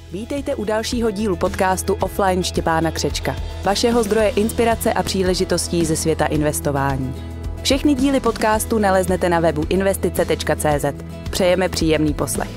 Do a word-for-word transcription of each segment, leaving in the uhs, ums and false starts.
Vítejte u dalšího dílu podcastu Offline Štěpána Křečka, vašeho zdroje inspirace a příležitostí ze světa investování. Všechny díly podcastu naleznete na webu investice tečka cé zet. Přejeme příjemný poslech.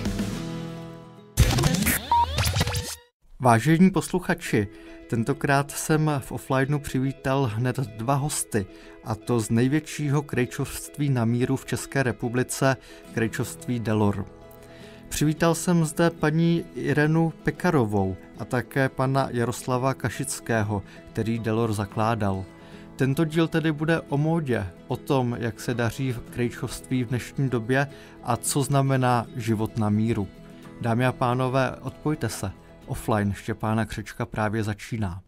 Vážení posluchači, tentokrát jsem v Offlineu přivítal hned dva hosty, a to z největšího krejčovství na míru v České republice, krejčovství Delor. Přivítal jsem zde paní Irenu Pekarovou a také pana Jaroslava Kašického, který Delor zakládal. Tento díl tedy bude o módě, o tom, jak se daří v krejčovství v dnešní době a co znamená život na míru. Dámy a pánové, odpojte se. Offline Štěpána Křečka právě začíná.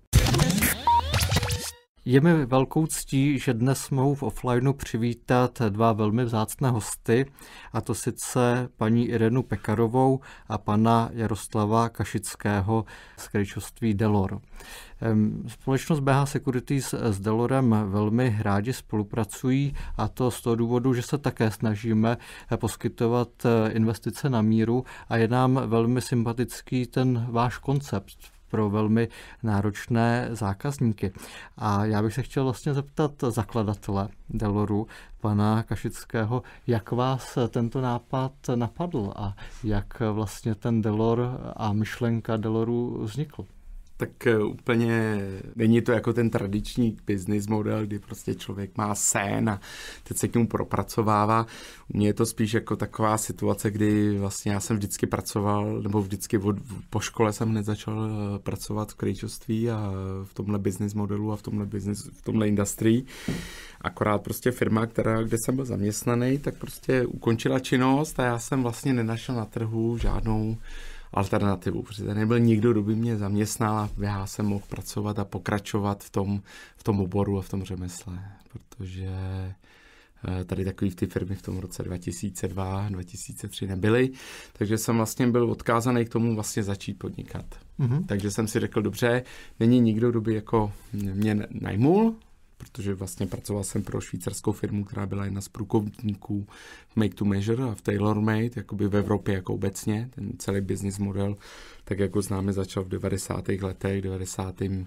Je mi velkou ctí, že dnes mohu v Offlineu přivítat dva velmi vzácné hosty, a to sice paní Irenu Pekarovou a pana Jaroslava Kašického z krejčovství Delor. Společnost bé há Securities s Delorem velmi rádi spolupracují, a to z toho důvodu, že se také snažíme poskytovat investice na míru a je nám velmi sympatický ten váš koncept pro velmi náročné zákazníky. A já bych se chtěl vlastně zeptat zakladatele Deloru, pana Kašického, jak vás tento nápad napadl a jak vlastně ten Delor a myšlenka Deloru vznikl. Tak úplně není to jako ten tradiční business model, kdy prostě člověk má sen a teď se k němu propracovává. U mě je to spíš jako taková situace, kdy vlastně já jsem vždycky pracoval, nebo vždycky od, po škole jsem hned začal pracovat v krejčovství a v tomhle business modelu a v tomhle business, v tomhle industrii. Akorát prostě firma, která, kde jsem byl zaměstnaný, tak prostě ukončila činnost a já jsem vlastně nenašel na trhu žádnou alternativu, protože nebyl nikdo, kdo by mě zaměstnal a já jsem mohl pracovat a pokračovat v tom, v tom oboru a v tom řemesle, protože tady takový v ty firmy v tom roce dva tisíce dva, dva tisíce tři nebyly, takže jsem vlastně byl odkázaný k tomu vlastně začít podnikat. Mm-hmm. Takže jsem si řekl, dobře, není nikdo, kdo by jako mě najmul, protože vlastně pracoval jsem pro švýcarskou firmu, která byla jedna z průkopníků v Make to Measure a v Tailor Made, jakoby v Evropě jako obecně, ten celý business model, tak jako známe, začal v devadesátých letech, devadesátým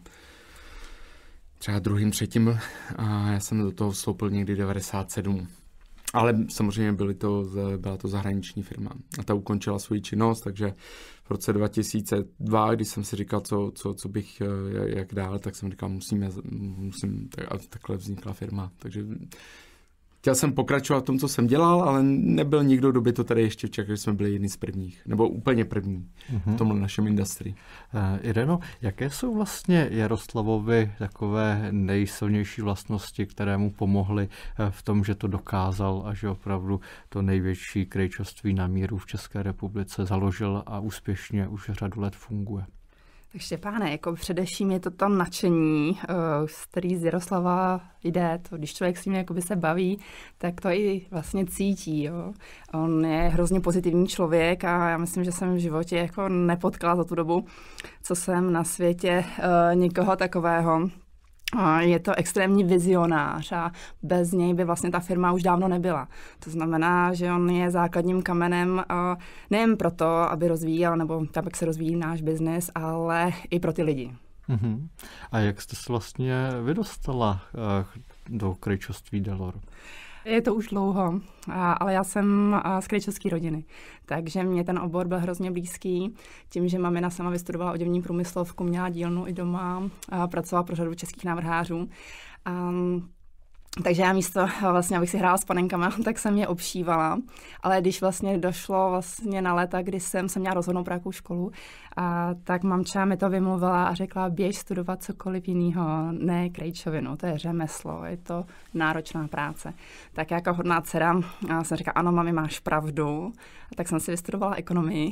třeba druhým, třetím a já jsem do toho vstoupil někdy devadesát sedm. Ale samozřejmě byly to, byla to zahraniční firma a ta ukončila svoji činnost, takže v roce dva tisíce dva, když jsem si říkal, co, co, co bych, jak dál, tak jsem říkal, musíme, musím, tak, a takhle vznikla firma. Takže chtěl jsem pokračovat v tom, co jsem dělal, ale nebyl nikdo, kdo by to tady ještě čekal, že jsme byli jedni z prvních, nebo úplně první mm-hmm. v tomhle našem industrii. Uh, Ireno, jaké jsou vlastně Jaroslavovi takové nejsilnější vlastnosti, které mu pomohly v tom, že to dokázal a že opravdu to největší krejčovství na míru v České republice založil a úspěšně už řadu let funguje? Tak Štěpáne, jako především je to to nadšení, z který z Jaroslava jde. To, když člověk s ním jakoby se baví, tak to i vlastně cítí. Jo. On je hrozně pozitivní člověk a já myslím, že jsem v životě jako nepotkala za tu dobu, co jsem na světě, nikoho takového. Je to extrémní vizionář a bez něj by vlastně ta firma už dávno nebyla. To znamená, že on je základním kamenem nejen proto, aby rozvíjel, nebo tak, jak se rozvíjí náš biznis, ale i pro ty lidi. Uh-huh. A jak jste se vlastně vydostala do krejčovství Delor? Je to už dlouho, ale já jsem z krejčovské rodiny, takže mě ten obor byl hrozně blízký. Tím, že mamina sama vystudovala oděvní průmyslovku, měla dílnu i doma, a pracovala pro řadu českých návrhářů. Um, takže já místo, vlastně, abych si hrála s panenkama, tak jsem je obšívala. Ale když vlastně došlo vlastně na léta, kdy jsem se měla rozhodnout pro jakou školu, a tak mamča mi to vymluvila a řekla, běž studovat cokoliv jiného, ne krejčovinu, to je řemeslo, je to náročná práce. Tak jako hodná dcera jsem říkala, ano, mami, máš pravdu. A tak jsem si vystudovala ekonomii.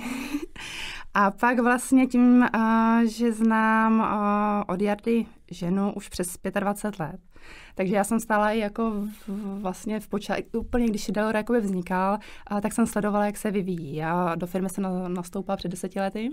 A pak vlastně tím, že znám od Jardy ženu už přes dvacet pět let, takže já jsem stála i jako v, vlastně v počátku, úplně když Delor jakoby vznikal, a tak jsem sledovala, jak se vyvíjí. Já do firmy jsem nastoupila před deseti lety.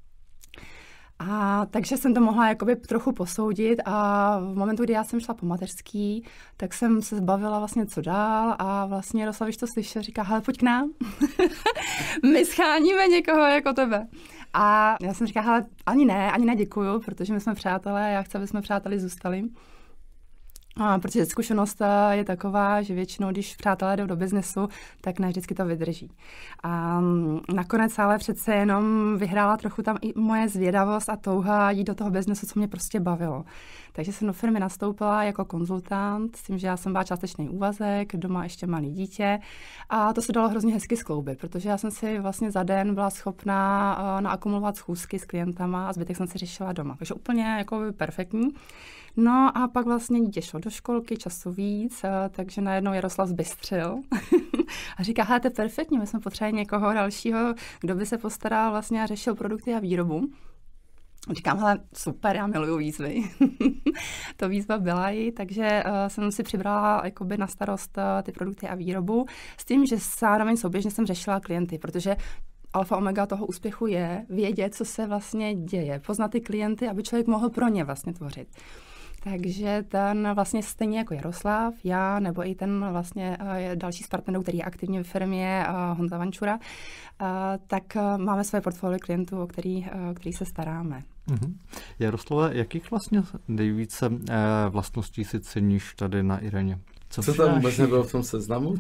A takže jsem to mohla jakoby trochu posoudit a v momentu, kdy já jsem šla po mateřský, tak jsem se zbavila vlastně co dál a vlastně Jaroslav, když to slyšel, říká, hele, pojď k nám, my scháníme někoho jako tebe. A já jsem říkala, hele, ani ne, ani ne, děkuju, protože my jsme přátelé, já chci, aby jsme přáteli zůstali. A protože zkušenost je taková, že většinou, když přátelé jdou do biznesu, tak ne vždycky to vydrží. A nakonec ale přece jenom vyhrála trochu tam i moje zvědavost a touha jít do toho biznesu, co mě prostě bavilo. Takže jsem do firmy nastoupila jako konzultant, s tím, že já jsem byla částečný úvazek, doma ještě malý dítě. A to se dalo hrozně hezky skloubit, protože já jsem si vlastně za den byla schopná naakumulovat schůzky s klientama a zbytek jsem si řešila doma. Takže úplně jako perfektní. No a pak vlastně dítě šlo do školky, času víc, takže najednou Jaroslav zbystřil a říká, hele, to je perfektní, my jsme potřebovali někoho dalšího, kdo by se postaral vlastně a řešil produkty a výrobu. Říkám, hele, super, já miluju výzvy. To výzva byla i, takže uh, jsem si přibrala jakoby na starost uh, ty produkty a výrobu s tím, že zároveň souběžně jsem řešila klienty, protože alfa omega toho úspěchu je vědět, co se vlastně děje, poznat ty klienty, aby člověk mohl pro ně vlastně tvořit. Takže ten vlastně stejně jako Jaroslav, já nebo i ten vlastně další z partnerů, který je aktivně v firmě, Honza Vančura, tak máme své portfolio klientů, o který, o který se staráme. Mm-hmm. Jaroslave, jakých vlastně nejvíce vlastností si ceníš tady na Ireně? Co, Co tam vůbec nebylo v tom seznamu?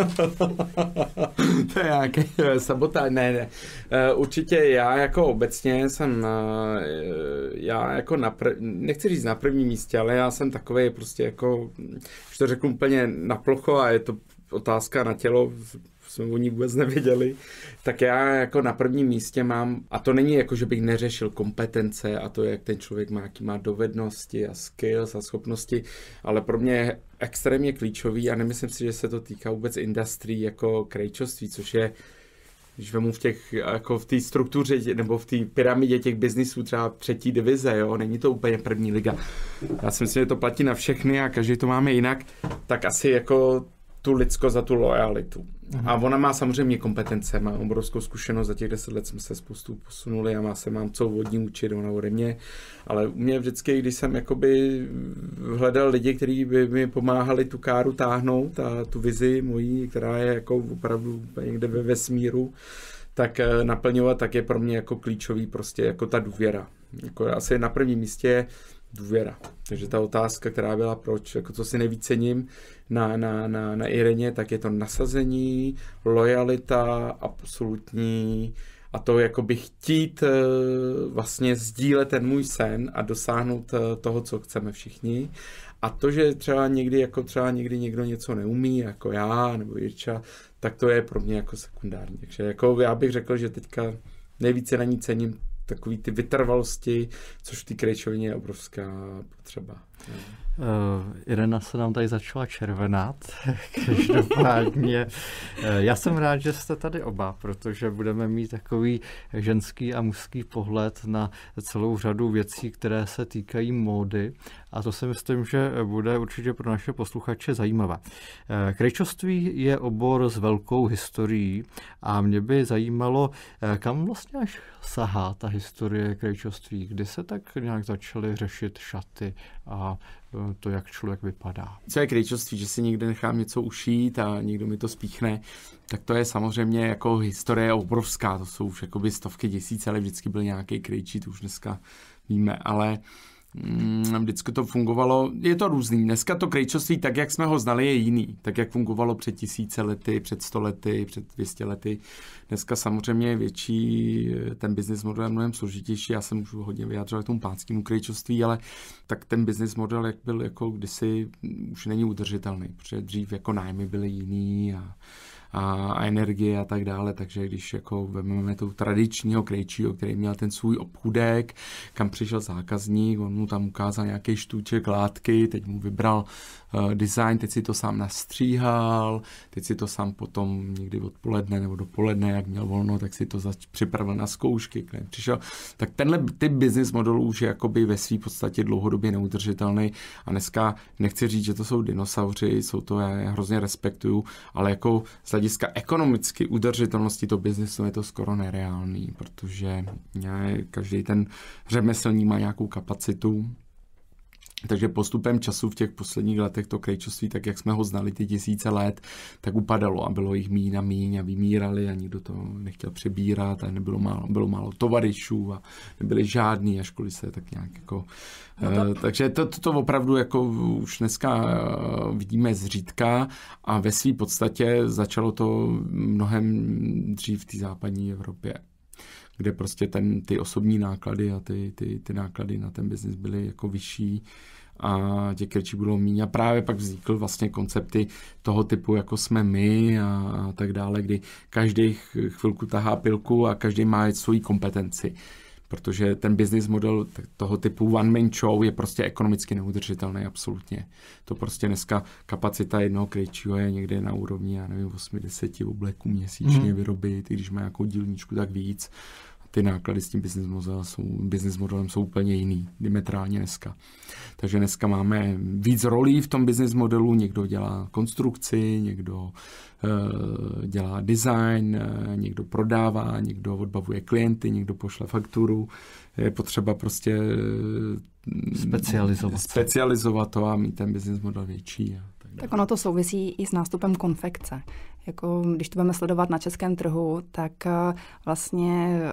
To je nějaký sabotáž. Ne, ne. Určitě já jako obecně jsem, já jako na prv, nechci říct na prvním místě, ale já jsem takovej prostě jako, když to řeknu úplně na plocho a je to otázka na tělo, jsme o ní vůbec nevěděli, tak já jako na prvním místě mám, a to není jako, že bych neřešil kompetence a to, jak ten člověk má, jaký má dovednosti a skills a schopnosti, ale pro mě je extrémně klíčový a nemyslím si, že se to týká vůbec industry jako krejčoství, což je, když vemu v těch, jako v té struktuře nebo v té pyramidě těch biznisů třeba třetí divize, jo, není to úplně první liga. Já si myslím, že to platí na všechny a každý to máme jinak, tak asi jako tu lidskost za tu lojalitu. Uhum. A ona má samozřejmě kompetence, má obrovskou zkušenost, za těch deset let jsme se spoustu posunuli a má se mám co od ní učit, ona ode mě, ale u mě vždycky, když jsem jakoby hledal lidi, kteří by mi pomáhali tu káru táhnout a tu vizi mojí, která je jako opravdu někde ve vesmíru, tak naplňovat, tak je pro mě jako klíčový prostě jako ta důvěra. Jako asi na prvním místě důvěra. Takže ta otázka, která byla proč, jako co si nejvíc cením na, na, na, na Ireně, tak je to nasazení, lojalita, absolutní a to jakoby chtít vlastně sdílet ten můj sen a dosáhnout toho, co chceme všichni. A to, že třeba někdy, jako třeba někdy někdo něco neumí, jako já nebo Jirča, tak to je pro mě jako sekundární. Takže jako já bych řekl, že teďka nejvíce na ní cením takový ty vytrvalosti, což v té krejčovině je obrovská potřeba. Uh, Irena se nám tady začala červenat, každopádně. Uh, já jsem rád, že jste tady oba, protože budeme mít takový ženský a mužský pohled na celou řadu věcí, které se týkají módy a to si myslím, že bude určitě pro naše posluchače zajímavé. Uh, krejčoství je obor s velkou historií a mě by zajímalo, uh, kam vlastně až sahá ta historie krejčoství, kdy se tak nějak začaly řešit šaty a to, jak člověk vypadá. Co je krejčoství, že si někde nechám něco ušít a někdo mi to spíchne, tak to je samozřejmě jako historie obrovská, to jsou už jakoby stovky tisíc, ale vždycky byl nějaký krejčí, to už dneska víme, ale mm, vždycky to fungovalo, je to různý. Dneska to krejčoství, tak jak jsme ho znali, je jiný. Tak jak fungovalo před tisíce lety, před sto lety, před dvě stě lety. Dneska samozřejmě je větší, ten business model je mnohem složitější. Já se můžu hodně vyjádřovat k tomu pánskému krejčoství, ale tak ten business model, jak byl jako kdysi, už není udržitelný, protože dřív jako nájmy byly jiný a a energie a tak dále, takže když jako vezmeme toho tradičního krejčího, který měl ten svůj obchůdek, kam přišel zákazník, on mu tam ukázal nějaký štůček látky, teď mu vybral uh, design, teď si to sám nastříhal, teď si to sám potom někdy odpoledne nebo dopoledne, jak měl volno, tak si to zač- připravil na zkoušky, klient přišel. Tak tenhle typ business modelu už je jakoby ve své podstatě dlouhodobě neudržitelný a dneska nechci říct, že to jsou dinosauři, jsou to, já je hrozně respektuju, ale jako z hlediska ekonomicky udržitelnosti toho biznesu je to skoro nereálný, protože každý ten řemeslník má nějakou kapacitu Takže postupem času v těch posledních letech to krejčovství, tak jak jsme ho znali ty tisíce let, tak upadalo a bylo jich míň a míň a vymírali a nikdo to nechtěl přebírat a nebylo málo, bylo málo tovaryšů a nebyly žádný a školy se tak nějak jako... No to... Takže to, to, to opravdu jako už dneska vidíme zřídka a ve své podstatě začalo to mnohem dřív v té západní Evropě, kde prostě ten, ty osobní náklady a ty, ty, ty náklady na ten biznis byly jako vyšší a těch krejčí bylo míň. A právě pak vznikl vlastně koncepty toho typu, jako jsme my a, a tak dále, kdy každý chvilku tahá pilku a každý má svoji kompetenci. Protože ten business model toho typu one man show je prostě ekonomicky neudržitelný absolutně. To prostě dneska kapacita jednoho krejčího je někde na úrovni, já nevím, osmdesát obleků měsíčně mm. vyrobit, i když má nějakou dílničku, tak víc. Ty náklady s tím business modelem jsou, business modelem jsou úplně jiný, diametrálně dneska. Takže dneska máme víc rolí v tom business modelu, někdo dělá konstrukci, někdo uh, dělá design, uh, někdo prodává, někdo odbavuje klienty, někdo pošle fakturu. Je potřeba prostě specializovat, specializovat to a mít ten business model větší. A tak, tak ono to souvisí i s nástupem konfekce. Jako, když to budeme sledovat na českém trhu, tak vlastně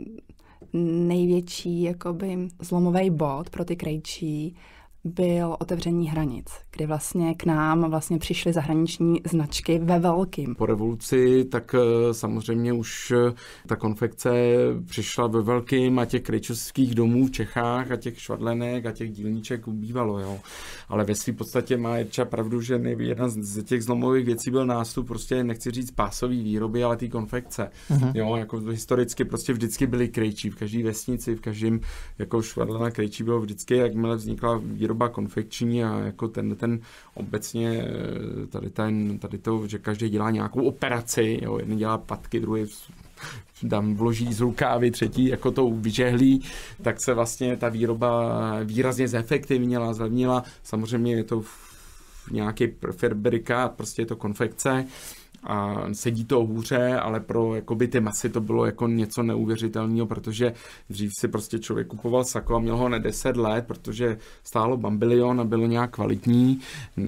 největší jakoby zlomový bod pro ty krejčí byl otevření hranic, kdy vlastně k nám vlastně přišly zahraniční značky ve velkým. Po revoluci tak samozřejmě už ta konfekce přišla ve velkým a těch krejčovských domů v Čechách a těch švadlenek a těch dílníček ubývalo, jo. Ale ve své podstatě má Jirča pravdu, že jedna z těch zlomových věcí byl nástup, prostě nechci říct pásový výroby, ale ty konfekce. Uh-huh. Jo, jako historicky prostě vždycky byly krejčí, v každé vesnici, v každém jako švadlena krejčí bylo vždycky, jakmile vznikla výroba konfekční a jako ten, ten obecně tady, ten, tady to, že každý dělá nějakou operaci, jo, jeden dělá patky, druhý tam vloží z rukávy, třetí jako to vyžehlí, tak se vlastně ta výroba výrazně zefektivnila, zlevnila. Samozřejmě je to nějaký fabrikát, prostě je to konfekce a sedí to hůře, ale pro jakoby ty masy to bylo jako něco neuvěřitelného, protože dřív si prostě člověk kupoval sako a měl ho ne deset let, protože stálo bambilion a bylo nějak kvalitní.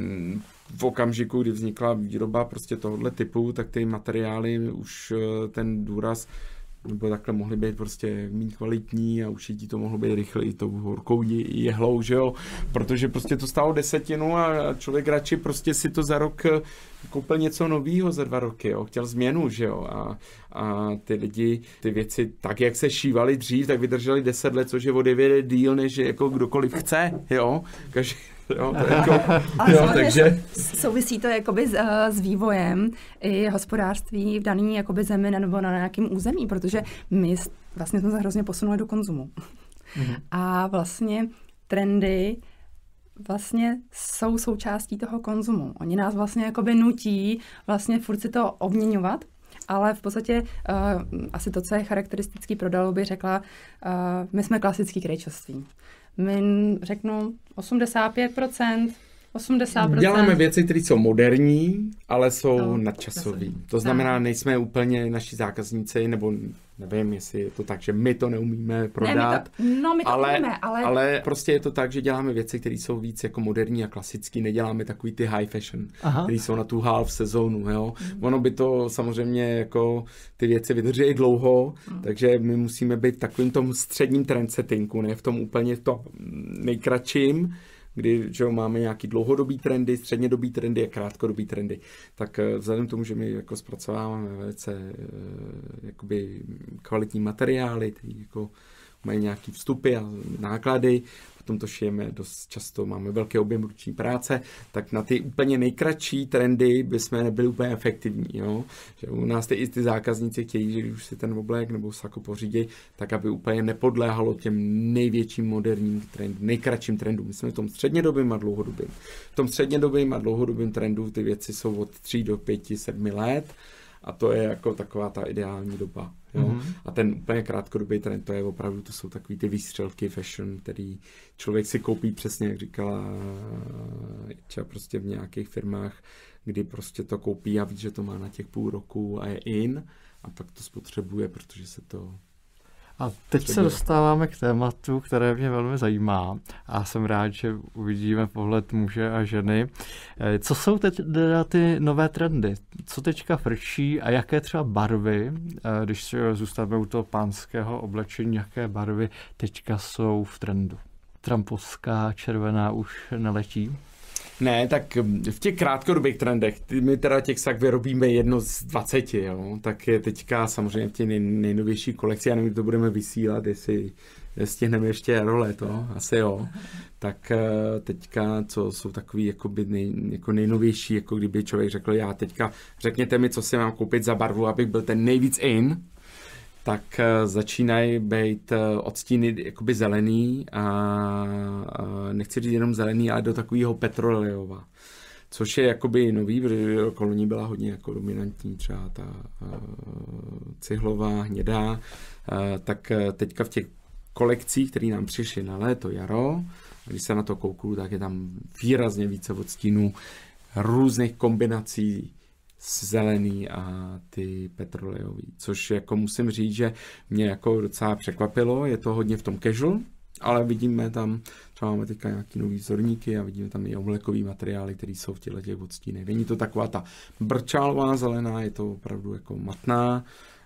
V okamžiku, kdy vznikla výroba prostě tohohle typu, tak ty materiály už ten důraz nebo takhle mohly být prostě méně kvalitní a ušití to mohlo být rychle i tou horkou jehlou, že jo, protože prostě to stálo desetinu a člověk radši prostě si to za rok koupil něco novýho za dva roky, jo, chtěl změnu, že jo, a, a ty lidi, ty věci tak, jak se šívaly dřív, tak vydrželi deset let, což je o devět díl, než jako kdokoliv chce, jo, každý. Jo, to jako, jo, takže... Souvisí to jakoby s, s vývojem i hospodářství v daný jakoby zemi nebo na nějakém území, protože my vlastně jsme se hrozně posunuli do konzumu. Mm-hmm. A vlastně trendy vlastně jsou součástí toho konzumu. Oni nás vlastně jakoby nutí vlastně furt si to obměňovat, ale v podstatě uh, asi to, co je charakteristický pro Dalu, bych řekla, uh, my jsme klasický krejčovství. My řeknu osmdesát pět procent, osmdesát procent. Děláme věci, které jsou moderní, ale jsou no, nadčasové. To znamená, nejsme úplně naši zákazníci, nebo nevím, jestli je to tak, že my to neumíme prodat. Ne, my to, no, my to ale, umíme, ale... ale prostě je to tak, že děláme věci, které jsou víc jako moderní a klasický. Neděláme takový ty high fashion, které jsou na tu half sezónu. Jo? Mm. Ono by to samozřejmě jako ty věci vydrží dlouho, mm. takže my musíme být v takovým tom středním trendsettingu, ne v tom úplně v tom nejkratším, kdy že jo, máme nějaký dlouhodobý trendy, střednědobý trendy a krátkodobý trendy. Tak vzhledem k tomu, že my jako zpracováváme velice jakoby kvalitní materiály, které jako mají nějaký vstupy a náklady, potom to šijeme dost často, máme velký objem ruční práce, tak na ty úplně nejkratší trendy bychom nebyli úplně efektivní. Jo? Že u nás ty, i ty zákazníci chtějí, že když už si ten oblek nebo sako pořídí, tak aby úplně nepodléhalo těm největším moderním trendům, nejkratším trendům. My jsme v tom střednědobým a dlouhodobým. V tom střednědobým a dlouhodobým trendu ty věci jsou od tří do pěti, sedmi let. A to je jako taková ta ideální doba. Jo? Mm-hmm. A ten úplně krátkodobý trend, to je opravdu, to jsou takový ty výstřelky fashion, který člověk si koupí přesně, jak říkala třeba prostě v nějakých firmách, kdy prostě to koupí a ví, že to má na těch půl roku a je in a pak to spotřebuje, protože se to... A teď se dostáváme k tématu, které mě velmi zajímá a jsem rád, že uvidíme pohled muže a ženy. Co jsou teď ty nové trendy? Co teďka frčí a jaké třeba barvy, když zůstaneme u toho pánského oblečení, jaké barvy teďka jsou v trendu? Trampovská červená už neletí? Ne, tak v těch krátkodobých trendech, my teda těch sak vyrobíme jedno z dvaceti, jo, tak je teďka samozřejmě v těch nej, nejnovější kolekci, já nevím, to budeme vysílat, jestli stihneme ještě role, to asi jo, tak teďka, co jsou takový jakoby nej, jako nejnovější, jako kdyby člověk řekl, já teďka řekněte mi, co si mám koupit za barvu, abych byl ten nejvíc in, tak začínají být odstíny jakoby zelený a, a nechci říct jenom zelený, ale do takového petrolejova. Což je jakoby nový, protože koloní byla hodně jako dominantní, třeba ta uh, cihlová, hnědá, uh, tak teďka v těch kolekcích, které nám přišly na léto, jaro, a když se na to kouknu, tak je tam výrazně více odstínů různých kombinací zelený a ty petrolejový, což jako musím říct, že mě jako docela překvapilo, je to hodně v tom casual, ale vidíme tam, třeba máme teďka nějaký nový vzorníky a vidíme tam i oblekový materiály, které jsou v těchto těch odstínech. Není to taková ta brčálová zelená, je to opravdu jako matná,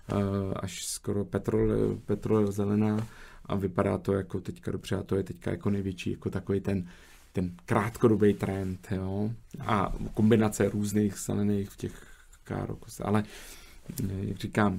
až skoro petrol, petrol zelená a vypadá to jako teďka dobře a to je teďka jako největší, jako takový ten ten krátkodobý trend, jo, a kombinace různých zelených v těch károkos, ale jak říkám,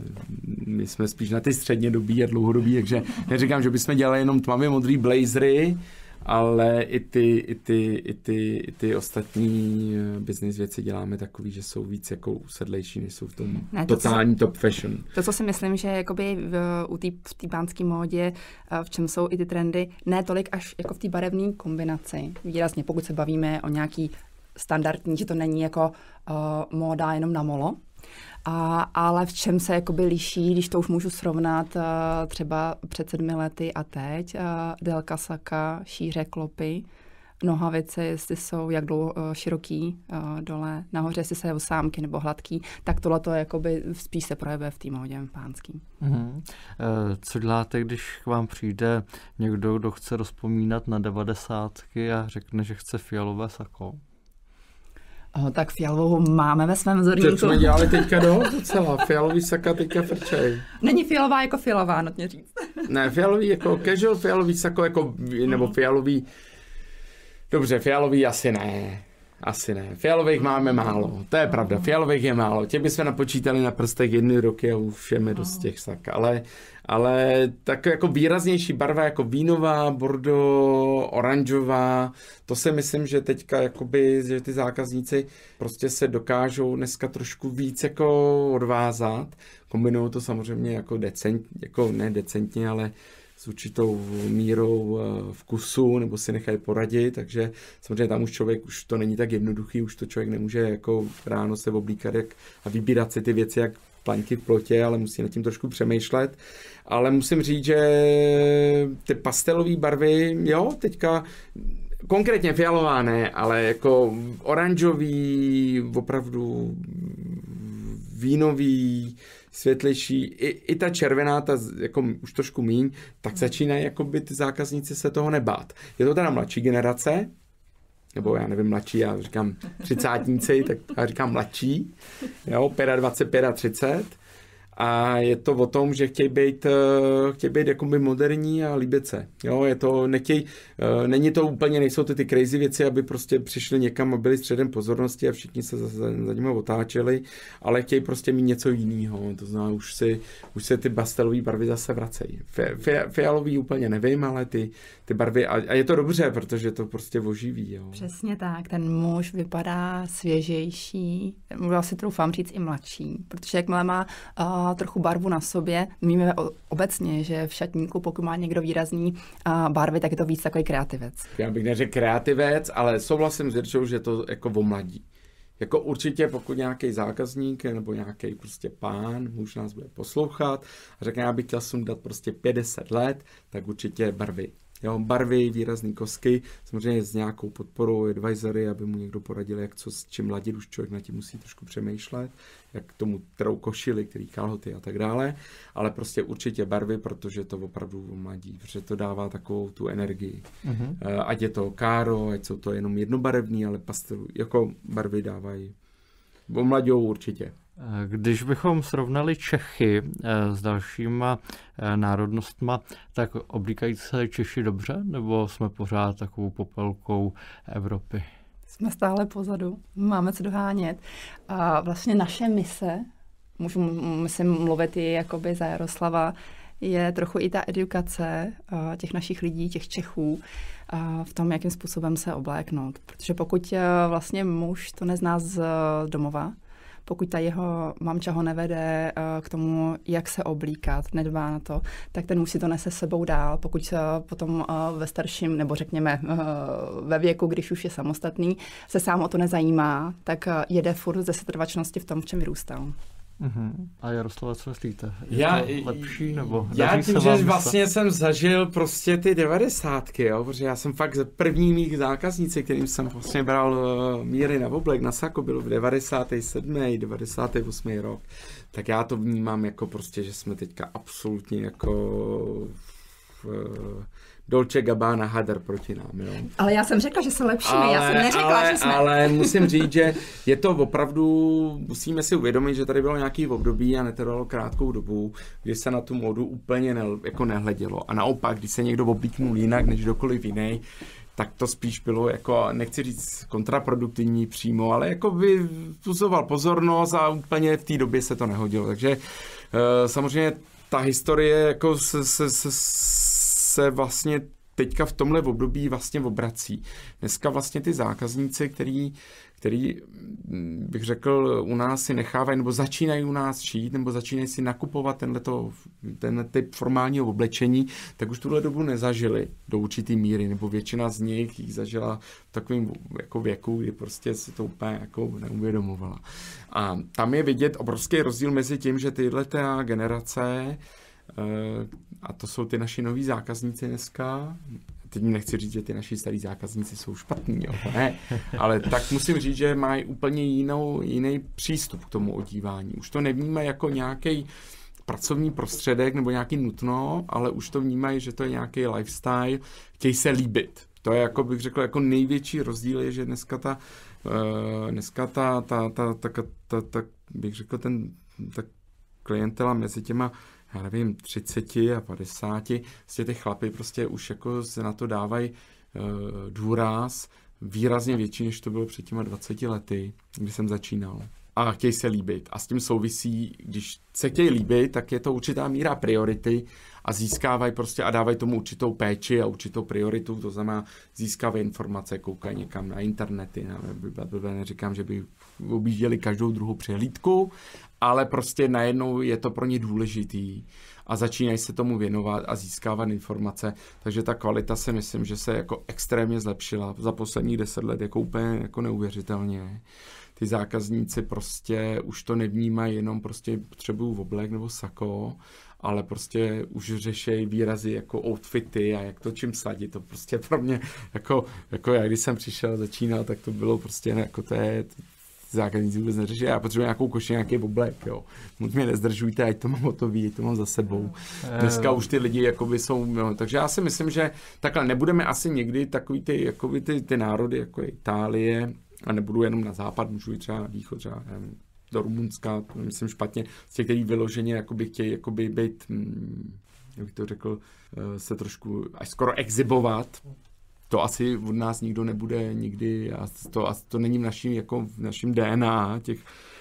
my jsme spíš na ty střednědobí a dlouhodobí, takže neříkám, že bychom dělali jenom tmavě modrý blazery, ale i ty, i ty, i ty, i ty ostatní business věci děláme takový, že jsou víc jako usedlejší, než jsou v tom ne, to, totální co, top fashion. To, co si myslím, že jakoby v, u té v pánské módě, v čem jsou i ty trendy, ne tolik až jako v té barevné kombinaci. Výrazně, pokud se bavíme o nějaký standardní, že to není jako uh, móda jenom na molo, A, ale v čem se jakoby liší, když to už můžu srovnat uh, třeba před sedmi lety a teď, uh, délka saka, šíře klopy, nohavice, jestli jsou jak dlouho, uh, široký uh, dole, nahoře, jestli se je sámky nebo hladký, tak tohle to jakoby spíš se projevuje v té módě pánský. Mm-hmm. Co děláte, když k vám přijde někdo, kdo chce rozpomínat na devadesátky a řekne, že chce fialové sako? Oh, tak fialovou máme ve svém vzorníku. To jsme dělali teďka dost docela. Fialový saka teďka frčej. Není fialová jako fialová, nutně říct. Ne, fialový jako casual, fialový sako jako, nebo fialový, dobře, fialový asi ne. Asi ne. Fialových máme málo. To je pravda. Fialových je málo. Těch bychom napočítali na prstech jedny roky a už jeme dost těch sak. Ale, ale tak jako výraznější barva jako vínová, bordeaux, oranžová. To si myslím, že teďka jakoby, že ty zákazníci prostě se dokážou dneska trošku víc jako odvázat. Kombinují to samozřejmě jako decent, jako ne decentně, ale s určitou mírou vkusu, nebo si nechají poradit, takže samozřejmě tam už člověk, už to není tak jednoduchý, už to člověk nemůže jako ráno se oblíkat jak, a vybírat si ty věci jak plaňky v plotě, ale musí nad tím trošku přemýšlet. Ale musím říct, že ty pastelové barvy, jo, teďka konkrétně fialová ne, ale jako oranžový, opravdu vínový, světlejší, i, i ta červená, ta jako už trošku míň, tak začínají jakoby ty zákazníci se toho nebát. Je to teda mladší generace, nebo já nevím mladší, já říkám třicátníci, tak já říkám mladší, jo, dvacet pět, třicet pět. A je to o tom, že chtějí být, chtějí být jakoby moderní a líbit se. Jo, je to, nechtějí, není to úplně, nejsou to ty crazy věci, aby prostě přišli někam a byli středem pozornosti a všichni se za, za nimi otáčeli, ale chtějí prostě mít něco jiného. To znamená, už, si, už se ty pastelové barvy zase vracejí. Fialový úplně nevím, ale ty, ty barvy, a, a je to dobře, protože to prostě oživí. Jo. Přesně tak, ten muž vypadá svěžejší, můžu si troufám říct i mladší, protože jakmile má uh, trochu barvu na sobě. Víme obecně, že v šatníku, pokud má někdo výrazný uh, barvy, tak je to víc takový kreativec. Já bych neřekl kreativec, ale souhlasím s Jirčou, že to jako omladí. Jako určitě, pokud nějaký zákazník nebo nějaký prostě pán, muž nás bude poslouchat a řekne, já bych chtěl sundat prostě padesát let, tak určitě barvy Jo, barvy, výrazný kosky, samozřejmě s nějakou podporou advisory, aby mu někdo poradil, jak co s čím ladit, už člověk na tím musí trošku přemýšlet, jak k tomu kterou košili, který kalhoty a tak dále, ale prostě určitě barvy, protože to opravdu mladí, protože to dává takovou tu energii. Mm-hmm. Ať je to káro, ať jsou to jenom jednobarevný, ale pastelu, jako barvy dávají. Omlaďou určitě. Když bychom srovnali Čechy s dalšíma národnostma, tak oblíkají se Češi dobře, nebo jsme pořád takovou popelkou Evropy? Jsme stále pozadu, máme co dohánět. A vlastně naše mise, můžu myslím mluvit i jakoby za Jaroslava, je trochu i ta edukace těch našich lidí, těch Čechů, v tom, jakým způsobem se obléknout. Protože pokud vlastně muž to nezná z domova, pokud ta jeho mamča ho nevede k tomu, jak se oblíkat, nedbá na to, tak ten muž si to nese sebou dál. Pokud potom ve starším, nebo řekněme ve věku, když už je samostatný, se sám o to nezajímá, tak jede furt ze setrvačnosti v tom, v čem vyrůstal. Uh-huh. A Jaroslava, co myslíte? Je já, to lepší, nebo já tím, že vlastně jsem zažil prostě ty devadesátky, jo, protože já jsem fakt první mých zákazníci, kterým jsem vlastně bral uh, míry na oblek, na sako, bylo v devadesátém sedmém devadesátém osmém rok, tak já to vnímám jako prostě, že jsme teďka absolutně jako v, uh, Dolce Gabbana Hadar proti nám, jo. Ale já jsem řekla, že jsme lepšími, ale, já jsem neřekla, ale, že jsme. Ale musím říct, že je to opravdu, musíme si uvědomit, že tady bylo nějaký období a netrvalo krátkou dobu, kdy se na tu módu úplně ne, jako nehledělo. A naopak, když se někdo oblíknul jinak než kdokoliv jiný, tak to spíš bylo jako, nechci říct kontraproduktivní přímo, ale jako by vzbuzoval pozornost a úplně v té době se to nehodilo. Takže samozřejmě ta historie jako se, se, se, se vlastně teďka v tomhle období vlastně obrací. Dneska vlastně ty zákazníci, který, který bych řekl, u nás si nechávají, nebo začínají u nás šít, nebo začínají si nakupovat tenhleto, ten typ formálního oblečení, tak už tuhle dobu nezažili do určitý míry, nebo většina z nich jich zažila v takovém jako věku, kdy prostě si to úplně jako neuvědomovala. A tam je vidět obrovský rozdíl mezi tím, že tyhle generace, a to jsou ty naši noví zákazníci dneska. Teď nechci říct, že ty naši starý zákazníci jsou špatní, jo, ne. Ale tak musím říct, že mají úplně jinou, jiný přístup k tomu odívání. Už to nevnímají jako nějaký pracovní prostředek nebo nějaký nutno, ale už to vnímají, že to je nějaký lifestyle, chtějí se líbit. To je, jako bych řekl, jako největší rozdíl je, že dneska ta, dneska ta, ta, ta, ta, ta, ta, ta bych řekl, ten, ta klientela mezi těma já nevím, třiceti a padesáti, vlastně ty chlapy prostě už jako se na to dávají uh, důraz výrazně větší, než to bylo před těma dvaceti lety, kdy jsem začínal. A chtějí se líbit. A s tím souvisí, když se chtějí líbit, tak je to určitá míra priority a získávají prostě a dávají tomu určitou péči a určitou prioritu, to znamená získávají informace, koukají někam na internety, ne, neříkám, že by objížděli každou druhou přehlídku, ale prostě najednou je to pro ně důležitý a začínají se tomu věnovat a získávat informace, takže ta kvalita si myslím, že se jako extrémně zlepšila za posledních deset let jako úplně jako neuvěřitelně. Ty zákazníci prostě už to nevnímají, jenom prostě potřebují oblek nebo sako, ale prostě už řešejí výrazy jako outfity a jak to čím sladit. To prostě pro mě, jako, jako já když jsem přišel, začínal, tak to bylo prostě jako to je, zákazníci vůbec neřeší, já potřebuji nějakou koši, nějaký oblek, jo. Moc mě nezdržujte, ať to mám hotový, ať to mám za sebou. Dneska už ty lidi jakoby jsou, jo. Takže já si myslím, že takhle nebudeme asi někdy takový ty, jakoby ty, ty národy, jako je Itálie, a nebudu jenom na západ, můžu jít třeba na východ, třeba nevím, do Rumunska, to myslím špatně, z těch, který vyloženě jakoby chtějí jakoby být, hm, jak bych to řekl, se trošku až skoro exhibovat. To asi od nás nikdo nebude nikdy, a to, a to není v naším, jako v naším D N A těch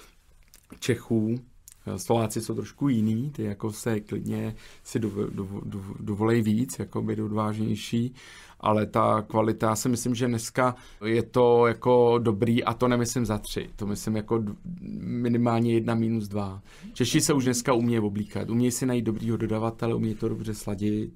Čechů. Slováci jsou trošku jiný, ty jako se klidně si do, do, do, dovolej víc, jako být odvážnější, ale ta kvalita, já si myslím, že dneska je to jako dobrý a to nemyslím za tři, to myslím jako minimálně jedna minus dva. Češi se už dneska umějí oblíkat, umějí si najít dobrýho dodavatele, umějí to dobře sladit,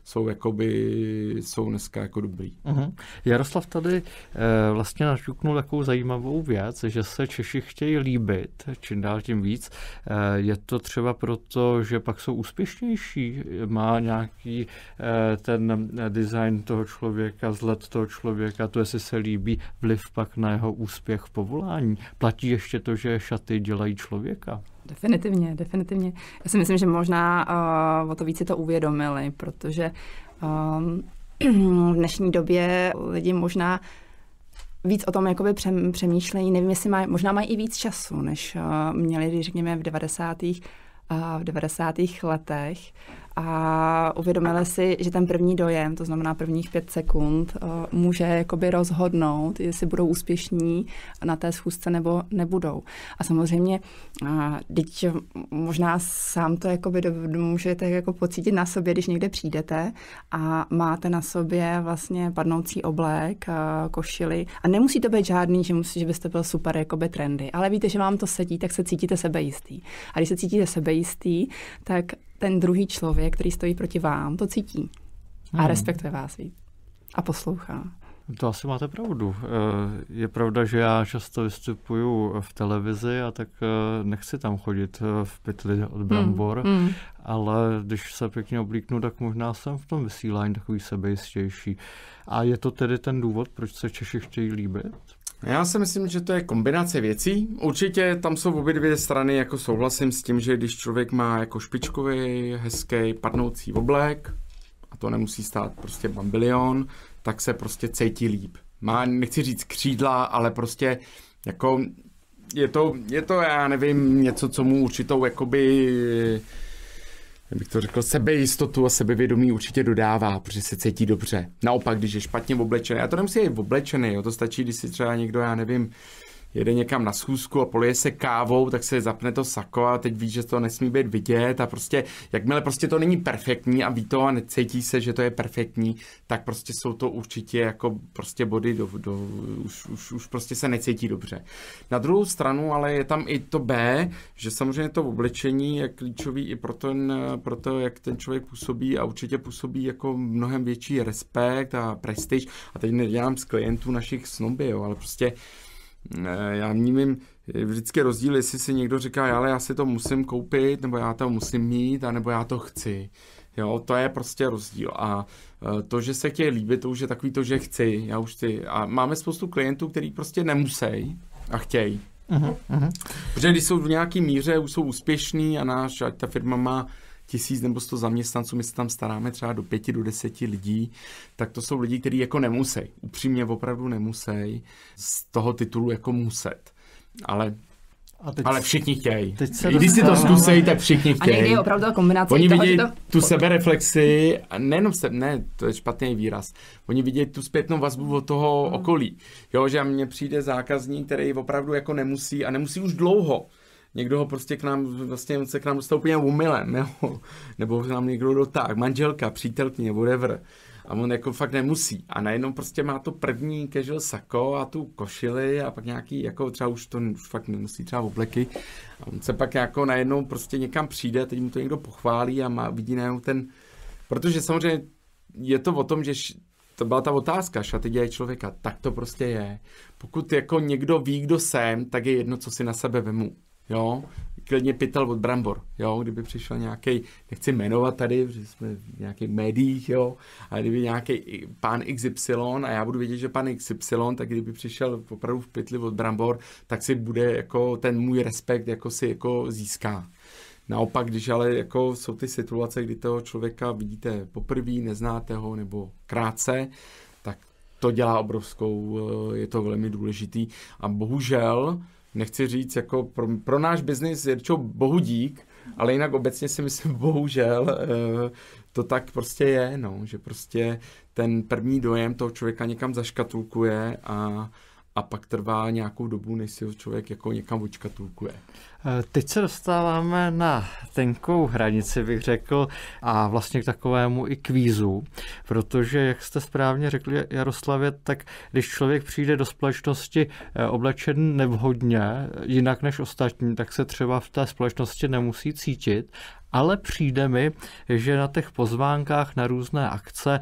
jsou, jakoby, jsou dneska jako dobrý. Uh-huh. Jaroslav tady e, vlastně našuknul takovou zajímavou věc, že se Češi chtějí líbit, čím dál tím víc. E, je to třeba proto, že pak jsou úspěšnější, má nějaký e, ten design toho člověka, vzhled toho člověka, to jestli se líbí, vliv pak na jeho úspěch v povolání. Platí ještě to, že šaty dělají člověka? Definitivně, definitivně. Já si myslím, že možná uh, o to víc si to uvědomili, protože um, v dnešní době lidi možná víc o tom jakoby přemýšlejí, nevím, jestli mají, možná mají i víc času, než uh, měli, řekněme, v devadesátých v devadesátých letech a uvědomili si, že ten první dojem, to znamená prvních pět sekund, může jakoby rozhodnout, jestli budou úspěšní na té schůzce nebo nebudou. A samozřejmě, teď možná sám to jakoby můžete jako pocítit na sobě, když někde přijdete a máte na sobě vlastně padnoucí oblek, košili a nemusí to být žádný, že, musí, že byste byl super jakoby trendy, ale víte, že vám to sedí, tak se cítíte sebejistý. A když se cítíte sebejistý, tak ten druhý člověk, který stojí proti vám, to cítí a hmm. respektuje vás víc a poslouchá. To asi máte pravdu. Je pravda, že já často vystupuju v televizi a tak nechci tam chodit v pytli od brambor, hmm. Hmm. ale když se pěkně oblíknu, tak možná jsem v tom vysílání takový sebejistější. A je to tedy ten důvod, proč se Češi chtějí líbit? Já si myslím, že to je kombinace věcí. Určitě tam jsou obě dvě strany, jako souhlasím s tím, že když člověk má jako špičkový, hezký, padnoucí oblek, a to nemusí stát prostě bambilion, tak se prostě cítí líp. Má, nechci říct křídla, ale prostě jako je to, je to, já nevím, něco, co mu určitou jakoby, jak bych to řekl, sebejistotu a sebevědomí určitě dodává, protože se cítí dobře. Naopak, když je špatně oblečený, a to nemusí být oblečený, jo, to stačí, když si třeba někdo, já nevím, jede někam na schůzku a polije se kávou, tak se zapne to sako a teď ví, že to nesmí být vidět a prostě, jakmile prostě to není perfektní a ví to a necítí se, že to je perfektní, tak prostě jsou to určitě jako prostě body do, do už, už, už prostě se necítí dobře. Na druhou stranu ale je tam i to B, že samozřejmě to oblečení je klíčový i pro, ten, pro to, jak ten člověk působí a určitě působí jako mnohem větší respekt a prestiž a teď nedělám z klientů našich snoby, jo, ale prostě já vnímím vždycky rozdíl, jestli si někdo říká, ale já si to musím koupit, nebo já to musím mít, anebo já to chci. Jo, to je prostě rozdíl. A to, že se chtějí líbit, to už je takový to, že chci. Já už chci. A máme spoustu klientů, který prostě nemusí a chtějí. Uh-huh, uh-huh. Protože když jsou v nějaký míře, už jsou úspěšní a náš, ať ta firma má tisíc nebo sto zaměstnanců, my se tam staráme třeba do pěti, do deseti lidí, tak to jsou lidi, kteří jako nemusí. Upřímně opravdu nemusí z toho titulu jako muset. Ale, ale všichni chtějí. Když si to zkusej, tak všichni chtějí. A někdy je opravdu kombinace. Oni vidějí to... tu sebereflexi, a nejenom se, ne, to je špatný výraz. Oni vidějí tu zpětnou vazbu od toho hmm. okolí. Jo, že mně přijde zákazník, který opravdu jako nemusí a nemusí už dlouho. Někdo ho prostě k nám, vlastně se k nám dostal úplně umylem, jo? Nebo nám někdo dotáhl, manželka, přítelkyně, whatever. A on jako fakt nemusí. A najednou prostě má to první casual sako a tu košili a pak nějaký, jako třeba už to už fakt nemusí třeba obleky. A on se pak jako najednou prostě někam přijde, teď mu to někdo pochválí a má, vidí najednou ten, protože samozřejmě je to o tom, že to byla ta otázka, šaty dělají člověka, tak to prostě je. Pokud jako někdo ví, kdo jsem, tak je jedno, co si na sebe vemu. Jo, klidně pytel od brambor, jo, kdyby přišel nějaký, nechci jmenovat tady, protože jsme v nějakých médiích, jo, ale kdyby nějaký pán X Y a já budu vědět, že pán X Y, tak kdyby přišel opravdu v pytli od brambor, tak si bude jako ten můj respekt jako si jako získá. Naopak, když ale jako jsou ty situace, kdy toho člověka vidíte poprvé, neznáte ho nebo krátce, tak to dělá obrovskou, je to velmi důležitý a bohužel nechci říct, jako pro, pro náš biznis je to bohu dík, ale jinak obecně si myslím, bohužel, to tak prostě je, no, že prostě ten první dojem toho člověka někam zaškatulkuje a, a pak trvá nějakou dobu, než si ho člověk jako někam odškatulkuje. Teď se dostáváme na tenkou hranici, bych řekl, a vlastně k takovému i kvízu, protože, jak jste správně řekli, Jaroslavě, tak když člověk přijde do společnosti oblečen nevhodně, jinak než ostatní, tak se třeba v té společnosti nemusí cítit Ale přijde mi, že na těch pozvánkách na různé akce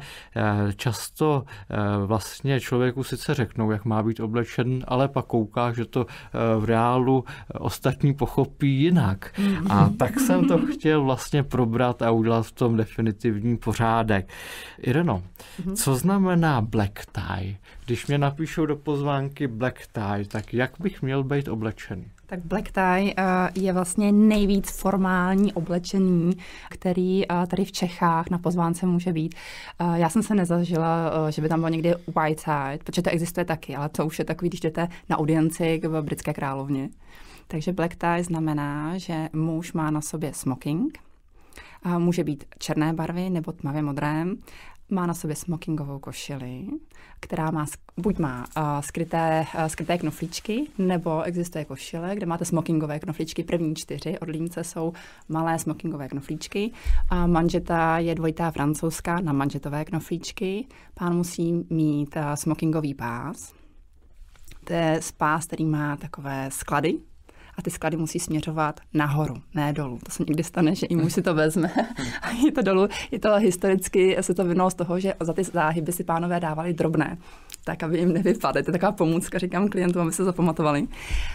často vlastně člověku sice řeknou, jak má být oblečen, ale pak kouká, že to v reálu ostatní pochopí jinak. A tak jsem to chtěl vlastně probrat a udělat v tom definitivní pořádek. Ireno, co znamená black tie? Když mě napíšou do pozvánky black tie, tak jak bych měl být oblečený? Tak black tie je vlastně nejvíc formální oblečení, který tady v Čechách na pozvánce může být. Já jsem se nezažila, že by tam bylo někdy white tie, protože to existuje taky, ale to už je takový, když jdete na audienci v britské královně. Takže black tie znamená, že muž má na sobě smoking, může být černé barvy nebo tmavě modré, má na sobě smokingovou košili, která má, buď má uh, skryté, uh, skryté knoflíčky, nebo existuje košile, kde máte smokingové knoflíčky. První čtyři od límce jsou malé smokingové knoflíčky. A manžeta je dvojitá francouzská na manžetové knoflíčky. Pán musí mít uh, smokingový pás. To je pás, který má takové sklady. A ty sklady musí směřovat nahoru, ne dolů. To se někdy stane, že i muž si to vezme a je to dolů. Je to historicky, se to vyvinulo z toho, že za ty záhyby si pánové dávali drobné, tak aby jim nevypadly. To je taková pomůcka, říkám klientům, aby se zapamatovali.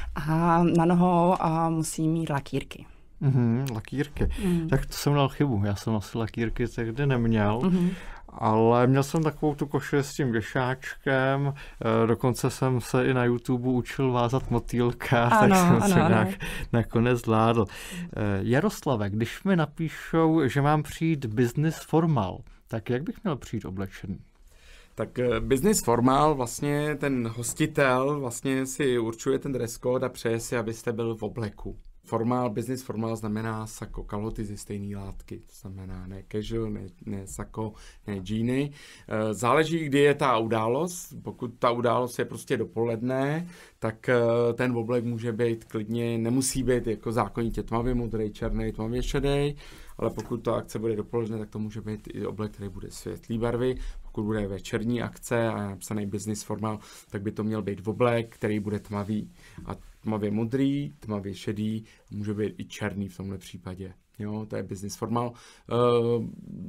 A na nohou a musí mít lakírky. Mm-hmm, lakírky. Mm. Tak to jsem dal chybu. Já jsem asi lakírky tehdy neměl. Mm-hmm. Ale měl jsem takovou tu košili s tím věšáčkem, dokonce jsem se i na YouTube učil vázat motýlka, ano, tak jsem ano, se ano. nějak nakonec zvládl. Jaroslave, když mi napíšou, že mám přijít business formal, tak jak bych měl přijít oblečený? Tak business formál, vlastně ten hostitel vlastně si určuje ten dress code a přeje si, abyste byl v obleku. Formál, business formál znamená sako, kalhoty ze stejné látky, to znamená ne casual, ne, ne sako, ne džíny. Záleží, kdy je ta událost, pokud ta událost je prostě dopoledne, tak ten oblek může být klidně, nemusí být jako zákonitě tmavě modrý, černý, tmavě šedý, ale pokud ta akce bude dopoledne, tak to může být i oblek, který bude světlý barvy. Pokud bude večerní akce a napsaný business formál, tak by to měl být oblek, který bude tmavý. A tmavě modrý, tmavě šedý, může být i černý v tomhle případě. Jo, to je business formál. Uh,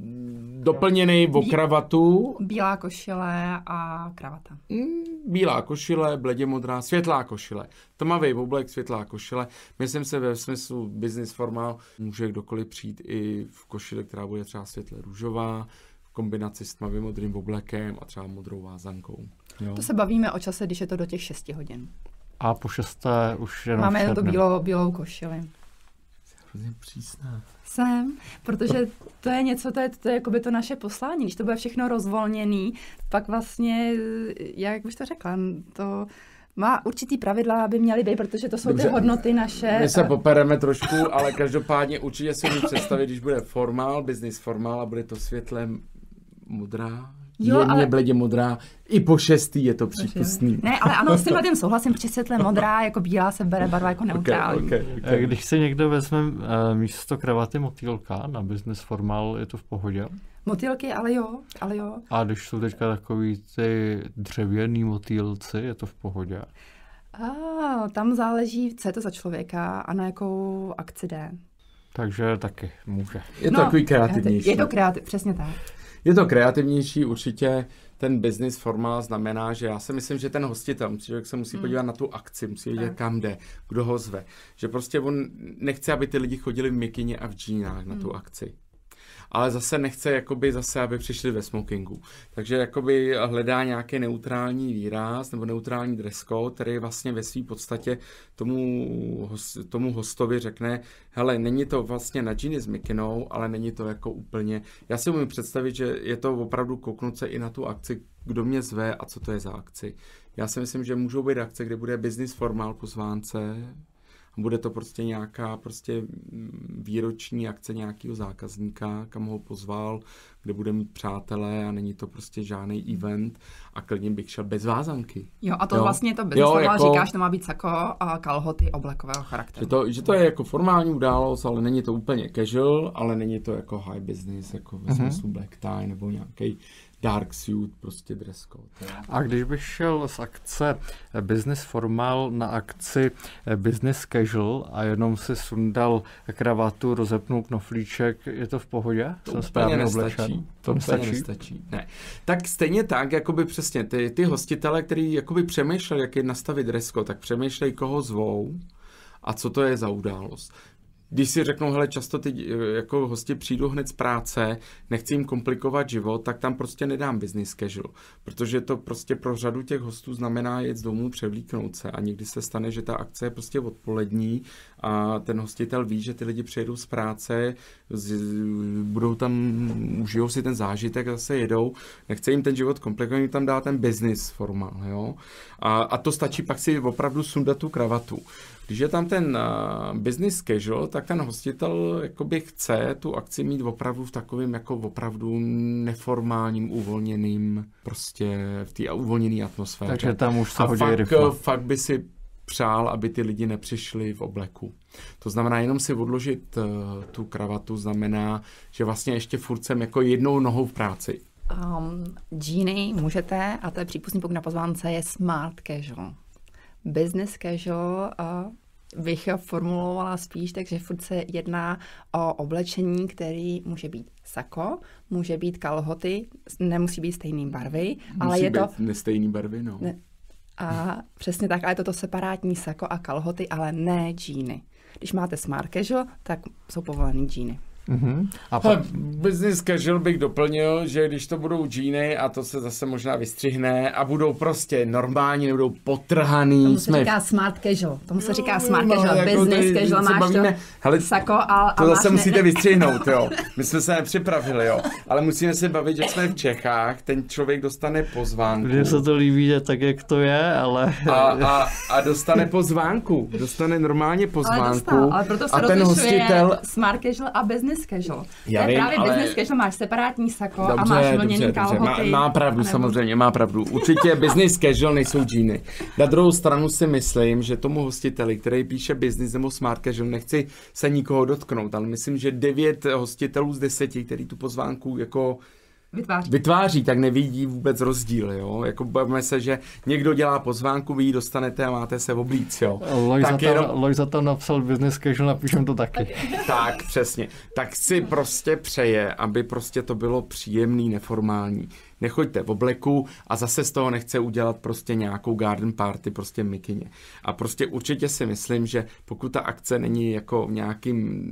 doplněný o kravatu. Bílá košile a kravata. Bílá košile, bledě modrá, světlá košile. Tmavý oblek, světlá košile. Myslím se ve smyslu business formál může kdokoliv přijít i v košile, která bude třeba světle růžová, v kombinaci s tmavým modrým oblekem a třeba modrou vázankou. Jo. To se bavíme o čase, když je to do těch šesti hodin. A po šesté už jenom máme jenom to bílou, bílou košili. Hrozně přísná. Jsem, protože to je něco, to je, to je jakoby to naše poslání. Když to bude všechno rozvolněný, pak vlastně, jak bych to řekla, to má určitý pravidla, aby měly být, protože to jsou Dobře. ty hodnoty naše. My se popereme trošku, ale každopádně určitě si můžu představit, když bude formál, business formál a bude to světle modrá, jo, jemně ale... bledě modrá, i po šestý je to přípustný. Ne, ale ano, s tímhle tím souhlasím, protože světle modrá, jako bílá se bere barva jako neutrální. Okay, okay, okay. Když si někdo vezme místo kravaty motýlka na business formál, je to v pohodě? Motýlky, ale jo, ale jo. A když jsou teďka takový ty dřevěný motýlci, je to v pohodě? A, tam záleží, co je to za člověka a na jakou akci jde. Takže taky může. Je to no, takový kreativnější. Je to kreativní, přesně tak. Je to kreativnější, určitě ten business formál znamená, že já si myslím, že ten hostitel, člověk se musí podívat hmm. na tu akci, musí vědět, kam jde, kdo ho zve. Že prostě on nechce, aby ty lidi chodili v mikině a v džínách na tu hmm. akci. Ale zase nechce, jakoby zase, aby přišli ve smokingu. Takže jakoby hledá nějaký neutrální výraz nebo neutrální dress code, který vlastně ve své podstatě tomu, tomu hostovi řekne, hele, není to vlastně na džíny s mikinou, ale není to jako úplně... Já si umím představit, že je to opravdu kouknout se i na tu akci, kdo mě zve a co to je za akci. Já si myslím, že můžou být akce, kde bude business formál pozvánce, bude to prostě nějaká prostě výroční akce nějakého zákazníka, kam ho pozval, kde bude mít přátelé a není to prostě žádný event a klidně bych šel bez vázanky. Jo, a to jo? vlastně to business formal jako... říkáš, to má být sako a kalhoty oblekového charakteru. Že to, že to je jako formální událost, ale není to úplně casual, ale není to jako high business, jako ve smyslu mm-hmm. black tie nebo nějaký dark suit, prostě dress code. A když bych šel z akce business formal na akci business casual a jenom si sundal kravatu, rozepnul knoflíček, je to v pohodě? To Jsem úplně nestačí. Oblečen? To nestačí? nestačí. Ne. Tak stejně tak, jakoby přesně, ty, ty hostitele, který jakoby přemýšleli, jak je nastavit dress code, tak přemýšlej, koho zvou a co to je za událost. Když si řeknou, hele, často ty jako hosti přijdou hned z práce, nechci jim komplikovat život, tak tam prostě nedám business casual, protože to prostě pro řadu těch hostů znamená jet z domů, převlíknout se a někdy se stane, že ta akce je prostě odpolední a ten hostitel ví, že ty lidi přijedou z práce, z, budou tam, užijou si ten zážitek a zase jedou, nechce jim ten život komplikovat, jim tam dá ten business formál, jo. A, a to stačí pak si opravdu sundat tu kravatu. Když je tam ten uh, business casual, tak ten hostitel jakoby chce tu akci mít opravdu v takovém jako opravdu neformálním, uvolněným, prostě v té uvolněné atmosféře. Takže tam už se a hodí fakt, rifle. fakt by si přál, aby ty lidi nepřišli v obleku. To znamená jenom si odložit uh, tu kravatu, znamená, že vlastně ještě furt jsem jako jednou nohou v práci. Um, džíny můžete, a to je přípustný, pokud na pozvánce je smart casual. Business casual uh, bych formulovala spíš, takže furt se jedná o oblečení, který může být sako, může být kalhoty, nemusí být stejné barvy, musí ale je být to... nestejný barvy, no. Ne, a přesně tak, ale je to to separátní sako a kalhoty, ale ne džíny. Když máte smart casual, tak jsou povolený džíny. Mm-hmm. A pak... Business casual bych doplnil, že když to budou džíny a to se zase možná vystřihne a budou prostě normálně, nebudou potrhaný. Tomu se jsme... říká smart casual. Tomu se říká smart no, casual. Jako business tady, casual, máš bavíme, to hele, sako a, a to zase máš musíte ne... vystřihnout, jo. My jsme se nepřipravili, jo. Ale musíme se bavit, že jsme v Čechách, ten člověk dostane pozvánku. Mně se to líbí, že tak, jak to je, ale... A, a, a dostane pozvánku. Dostane normálně pozvánku. Ale dostal, ale proto se a ten hostitel... smart casual a business casual. Já to je vím, právě ale... business casual, máš separátní sako dobře, a máš dobře, vlněný dobře. kalhoty. Má, má pravdu, nebo... samozřejmě, má pravdu. Určitě business casual nejsou džíny. Na druhou stranu si myslím, že tomu hostiteli, který píše business nebo smart casual, nechci se nikoho dotknout, ale myslím, že devět hostitelů z deseti, který tu pozvánku jako Vytváří. vytváří, tak nevidí vůbec rozdíl, jo. Jako bavíme se, že někdo dělá pozvánku, vy ji dostanete a máte se oblíct, jo. Lojza tam, jenom... tam napsal business casual, napíšem to taky. Tak, přesně. Tak si prostě přeje, aby prostě to bylo příjemný, neformální. Nechoďte v obleku a zase z toho nechce udělat prostě nějakou garden party, prostě mikině. A prostě určitě si myslím, že pokud ta akce není jako v nějakým,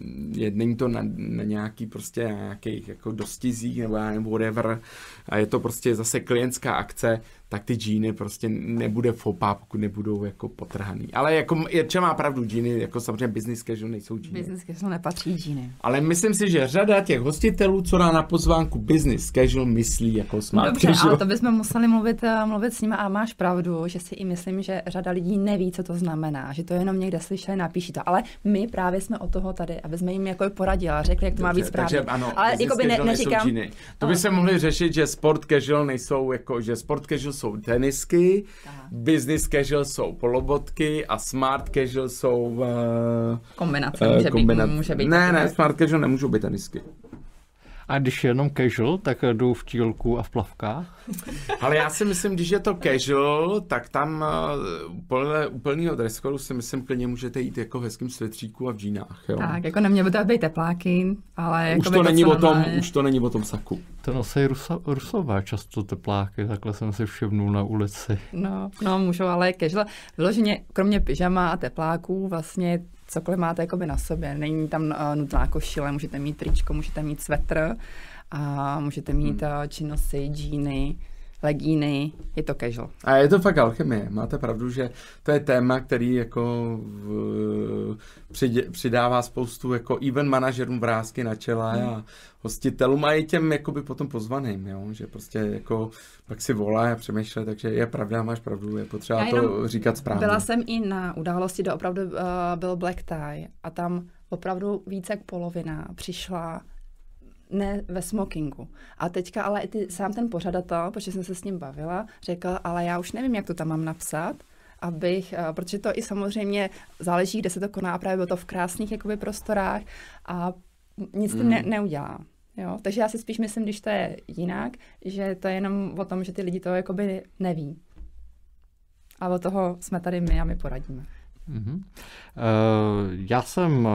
není to na, na nějaký prostě nějakých jako dostizích nebo já nebo whatever a je to prostě zase klientská akce, tak ty džíny prostě nebude fopa, pokud nebudou jako potrhaný. Ale jako Jirča má pravdu, džíny, jako samozřejmě business casual nejsou džíny. Business casual nepatří džíny. Ale myslím si, že řada těch hostitelů, co dá na pozvánku business casual, myslí jako smart Dobře, casual. ale to bychom museli mluvit, mluvit s nimi a máš pravdu, že si i myslím, že řada lidí neví, co to znamená, že to jenom někde slyšeli, napíší to. Ale my právě jsme od toho tady, aby jsme jim jako poradili a řekli, jak to Dobře, má být správně. Takže ano, ale jako by ne, neříkám. To by se mohli řešit, že sport casual nejsou jako, že sport casual jsou tenisky, aha. Business casual jsou polobotky a smart casual jsou uh, kombinace. Může, kombinace. Být, může být. Ne, ne, smart casual nemůžou být tenisky. A když je jenom casual, tak jdu v tílku a v plavkách? Ale já si myslím, když je to casual, tak tam uh, podle úplného dress code si myslím, klidně můžete jít jako v hezkým svetříku a v džínách. Jo. Tak, jako neměl by to být tepláky, ale už jako to, není o tom, normálně. už to není o tom saku. To nosí Rusa, Rusové často tepláky, takhle jsem si všimnul na ulici. No, no můžou, ale casual, vyloženě kromě pyžama a tepláků vlastně cokoliv máte jakoby na sobě. Není tam uh, nutná košile, můžete mít tričko, můžete mít svetr a můžete mít uh, činosy, džíny, legíny, je to casual. A je to fakt alchymie. Máte pravdu, že to je téma, který jako v, přidě, přidává spoustu jako event manažerům vrásky na čela hmm. a hostitelům a i těm jakoby potom pozvaným, jo? Že prostě jako pak si volá a přemýšlí, takže je pravda, máš pravdu, je potřeba to říkat správně. Byla jsem i na události, kde opravdu uh, byl black tie a tam opravdu více jak polovina přišla ne ve smokingu. A teďka ale i ty, sám ten pořadatel, protože jsem se s ním bavila, řekl, ale já už nevím, jak to tam mám napsat, abych, protože to i samozřejmě záleží, kde se to koná, právě bylo to v krásných jakoby prostorách a nic tím mm. ne, neudělá. Jo? Takže já si spíš myslím, když to je jinak, že to je jenom o tom, že ty lidi to jakoby neví. A od toho jsme tady my a my poradíme. Mm-hmm. Já jsem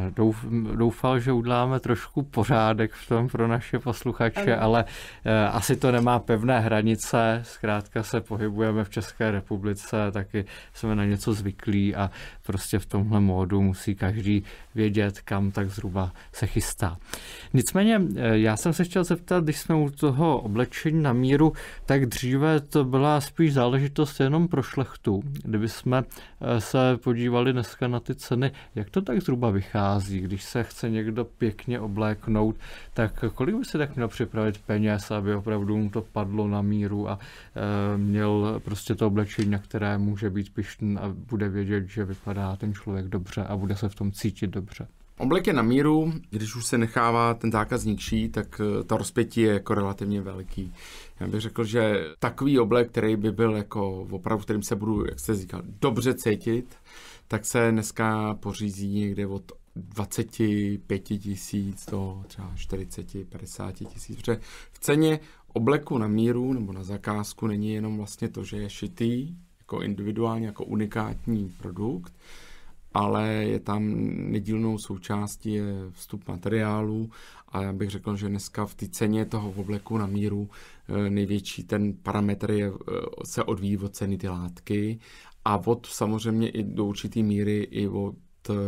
doufal, že uděláme trošku pořádek v tom pro naše posluchače, ale, ale asi to nemá pevné hranice, zkrátka se pohybujeme v České republice, taky jsme na něco zvyklí a prostě v tomhle módu musí každý vědět, kam tak zhruba se chystá. Nicméně já jsem se chtěl zeptat, když jsme u toho oblečení na míru, tak dříve to byla spíš záležitost jenom pro šlechtu. Kdyby jsme se podívali dneska na ty ceny, jak to tak zhruba vychází, když se chce někdo pěkně obléknout, tak kolik by se tak měl připravit peněz, aby opravdu mu to padlo na míru a e, měl prostě to oblečení, na které může být pyšný a bude vědět, že vypadá ten člověk dobře a bude se v tom cítit dobře. Oblek je na míru, když už se nechává ten zákazník šít, tak to rozpětí je jako relativně velký. Já bych řekl, že takový oblek, který by byl jako opravdu, kterým se budu, jak jste říkal, dobře cítit, tak se dneska pořízí někde od dvacet pět tisíc do třeba čtyřicet padesát tisíc. Protože v ceně obleku na míru nebo na zakázku není jenom vlastně to, že je šitý jako individuálně, jako unikátní produkt, ale je tam nedílnou součástí je vstup materiálu a já bych řekl, že dneska v té ceně toho obleku na míru největší ten parametr je, se odvíjí od ceny ty látky a od samozřejmě i do určitý míry i od,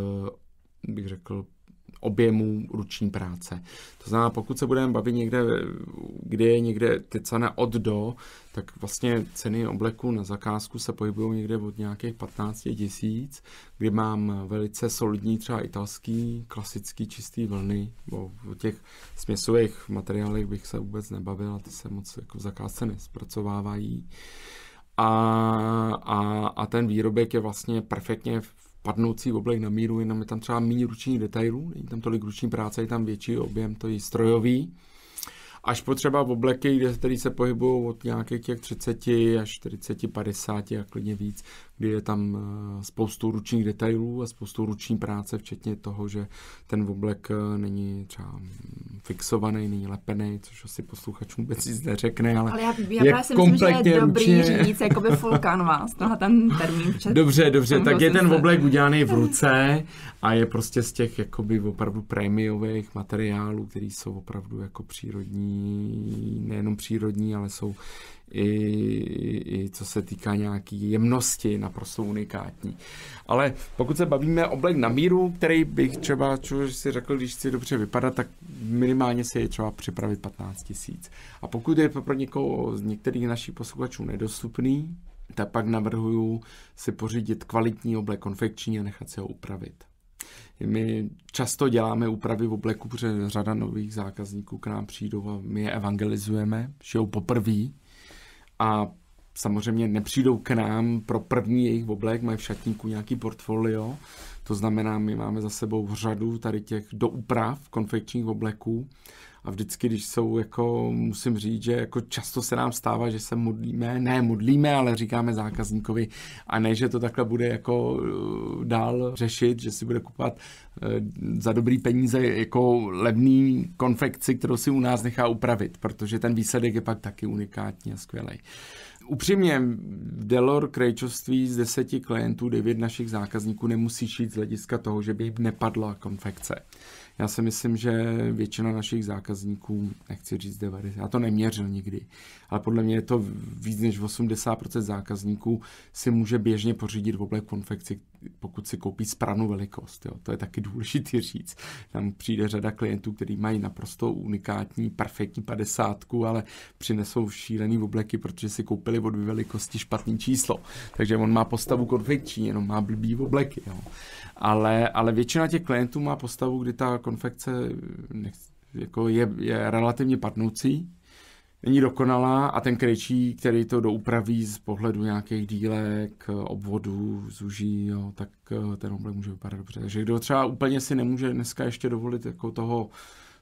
bych řekl, objemu ruční práce. To znamená, pokud se budeme bavit někde, kde je někde ty cena od do, tak vlastně ceny obleku na zakázku se pohybují někde od nějakých patnáct tisíc, kdy mám velice solidní třeba italský, klasický čistý vlny, bo o těch směsových materiálech bych se vůbec nebavil a ty se moc jako v zakázce nespracovávají. A, a, a ten výrobek je vlastně perfektně padnoucí oblek na míru, jenom je tam třeba méně ručních detailů, není tam tolik ruční práce, je tam větší objem, to je strojový. Až potřeba v obleky, kde, který se pohybují od nějakých těch třicet až čtyřicet, padesát a klidně víc, kdy je tam spoustu ručních detailů a spoustu ruční práce, včetně toho, že ten oblek není třeba fixovaný, není lepený, což asi posluchačům vůbec nic neřekne, ale, ale já, já právě si myslím, že je dobrý ručně říct jakoby full canvas, tohle ten termín. Dobře, dobře, tak je ten oblek udělaný v ruce a je prostě z těch jakoby opravdu prémiových materiálů, které jsou opravdu jako přírodní, nejenom přírodní, ale jsou I, i co se týká nějaký jemnosti, naprosto unikátní. Ale pokud se bavíme oblek na míru, který bych třeba, čo si řekl, když chci dobře vypadat, tak minimálně si je třeba připravit patnáct tisíc. A pokud je pro někoho z některých našich posluchačů nedostupný, tak pak navrhuju si pořídit kvalitní oblek konfekční a nechat si ho upravit. My často děláme úpravy v obleku, protože řada nových zákazníků k nám přijdou a my je evangelizujeme, šijou poprvé. A samozřejmě nepřijdou k nám pro první jejich oblek, mají v šatníku nějaký portfolio, to znamená, my máme za sebou řadu tady těch doúprav konfekčních obleků a vždycky, když jsou, jako musím říct, že jako často se nám stává, že se modlíme, ne modlíme, ale říkáme zákazníkovi a ne, že to takhle bude jako dál řešit, že si bude kupovat za dobrý peníze jako levný konfekci, kterou si u nás nechá upravit, protože ten výsledek je pak taky unikátní a skvělej. Upřímně, v Delor krejčovství z deseti klientů devět našich zákazníků nemusí šít z hlediska toho, že by jim nepadla konfekce. Já si myslím, že většina našich zákazníků, nechci říct devadesát, já to neměřil nikdy, ale podle mě je to víc než osmdesát procent zákazníků si může běžně pořídit v oblek konfekci, pokud si koupí správnou velikost. Jo. To je taky důležitý říct. Tam přijde řada klientů, kteří mají naprosto unikátní, perfektní padesátku, ale přinesou šílený obleky, protože si koupili od velikosti špatný číslo. Takže on má postavu konfekční, jenom má blbý obleky. Jo. Ale, ale většina těch klientů má postavu, kdy ta konfekce jako je, je relativně padnoucí, není dokonalá a ten krejčí, který to doupraví z pohledu nějakých dílek, obvodů, zuží, jo, tak ten oblek může vypadat dobře. Takže kdo třeba úplně si nemůže dneska ještě dovolit jako toho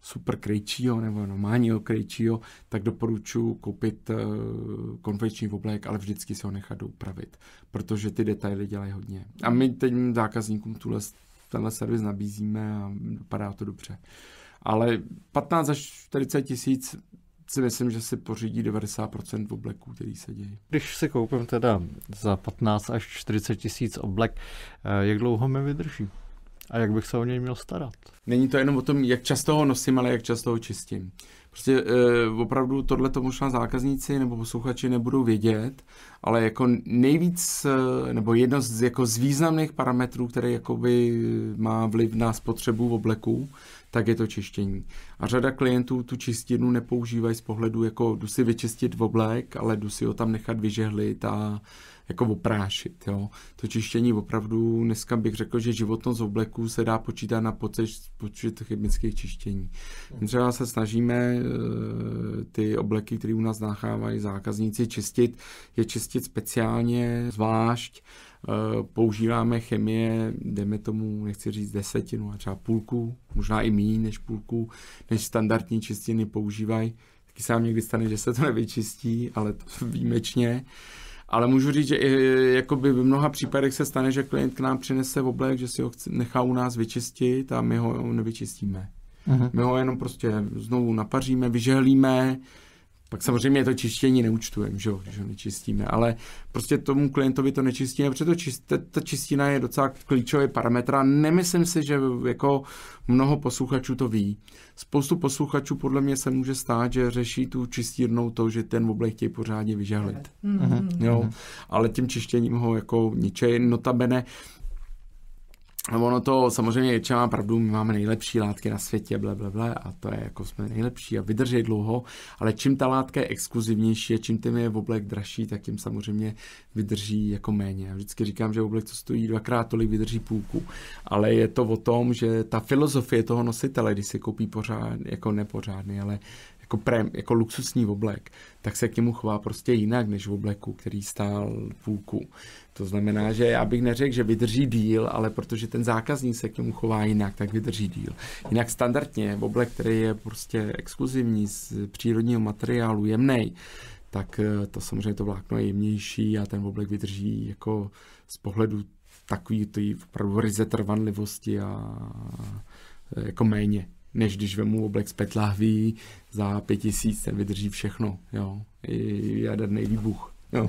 super krejčího nebo normálního krejčího, tak doporučuji koupit uh, konfekční oblek, ale vždycky si ho nechat doupravit, protože ty detaily dělají hodně. A my teď zákazníkům tuhle, tenhle servis nabízíme a dopadá to dobře. Ale patnáct až čtyřicet tisíc si myslím, že si pořídí devadesát procent obleků, který se dějí. Když si koupím teda za patnáct až čtyřicet tisíc oblek, jak dlouho mi vydrží? A jak bych se o něj měl starat? Není to jenom o tom, jak často ho nosím, ale jak často ho čistím. Prostě e, opravdu tohle to možná zákazníci nebo posluchači nebudou vědět, ale jako nejvíc, nebo jedno z, jako z významných parametrů, který jakoby má vliv na spotřebu obleků, tak je to čištění. A řada klientů tu čistírnu nepoužívají z pohledu, jako jdu si vyčistit oblek, ale jdu si ho tam nechat vyžehlit a jako oprášit. Jo. To čištění opravdu, dneska bych řekl, že životnost obleků se dá počítat na počet, počet chemických čištění. My třeba se snažíme ty obleky, které u nás nachávají zákazníci čistit, je čistit speciálně, zvlášť. Používáme chemie, jdeme tomu, nechci říct desetinu, a třeba půlku, možná i méně než půlku, než standardní čistiny používají. Taky se nám někdy stane, že se to nevyčistí, ale to výjimečně. Ale můžu říct, že jakoby v mnoha případech se stane, že klient k nám přinese oblek, že si ho nechá u nás vyčistit a my ho nevyčistíme. Uh-huh. My ho jenom prostě znovu napaříme, vyžehlíme, pak samozřejmě to čištění neúčtujeme, že, že ho nečistíme, ale prostě tomu klientovi to nečistíme, protože to čist, ta čistina je docela klíčový parametr a nemyslím si, že jako mnoho posluchačů to ví. Spoustu posluchačů podle mě se může stát, že řeší tu čistírnou to, že ten oblek chtějí pořádně vyžehlit. Mm-hmm. Jo, ale tím čištěním ho jako ničej, notabene. Ono to samozřejmě je, má pravdu, my máme nejlepší látky na světě, blablabla, a to je jako jsme nejlepší a vydrží dlouho, ale čím ta látka je exkluzivnější a čím tím je oblek dražší, tak tím samozřejmě vydrží jako méně. Já vždycky říkám, že oblek, co stojí dvakrát tolik, vydrží půlku, ale je to o tom, že ta filozofie toho nositele, když si koupí pořád, jako nepořádný, ale jako, prém, jako luxusní oblek, tak se k němu chová prostě jinak než v obleku, který stál půlku. To znamená, že já bych neřekl, že vydrží díl, ale protože ten zákazník se k němu chová jinak, tak vydrží díl. Jinak standardně oblek, který je prostě exkluzivní z přírodního materiálu, jemnej, tak to samozřejmě to vlákno je jemnější a ten oblek vydrží jako z pohledu takový tý opravdu ryze trvanlivosti a jako méně, než když vemu oblek z PET lahví za pět tisíc, ten vydrží všechno, jo, i jaderný výbuch. Jo.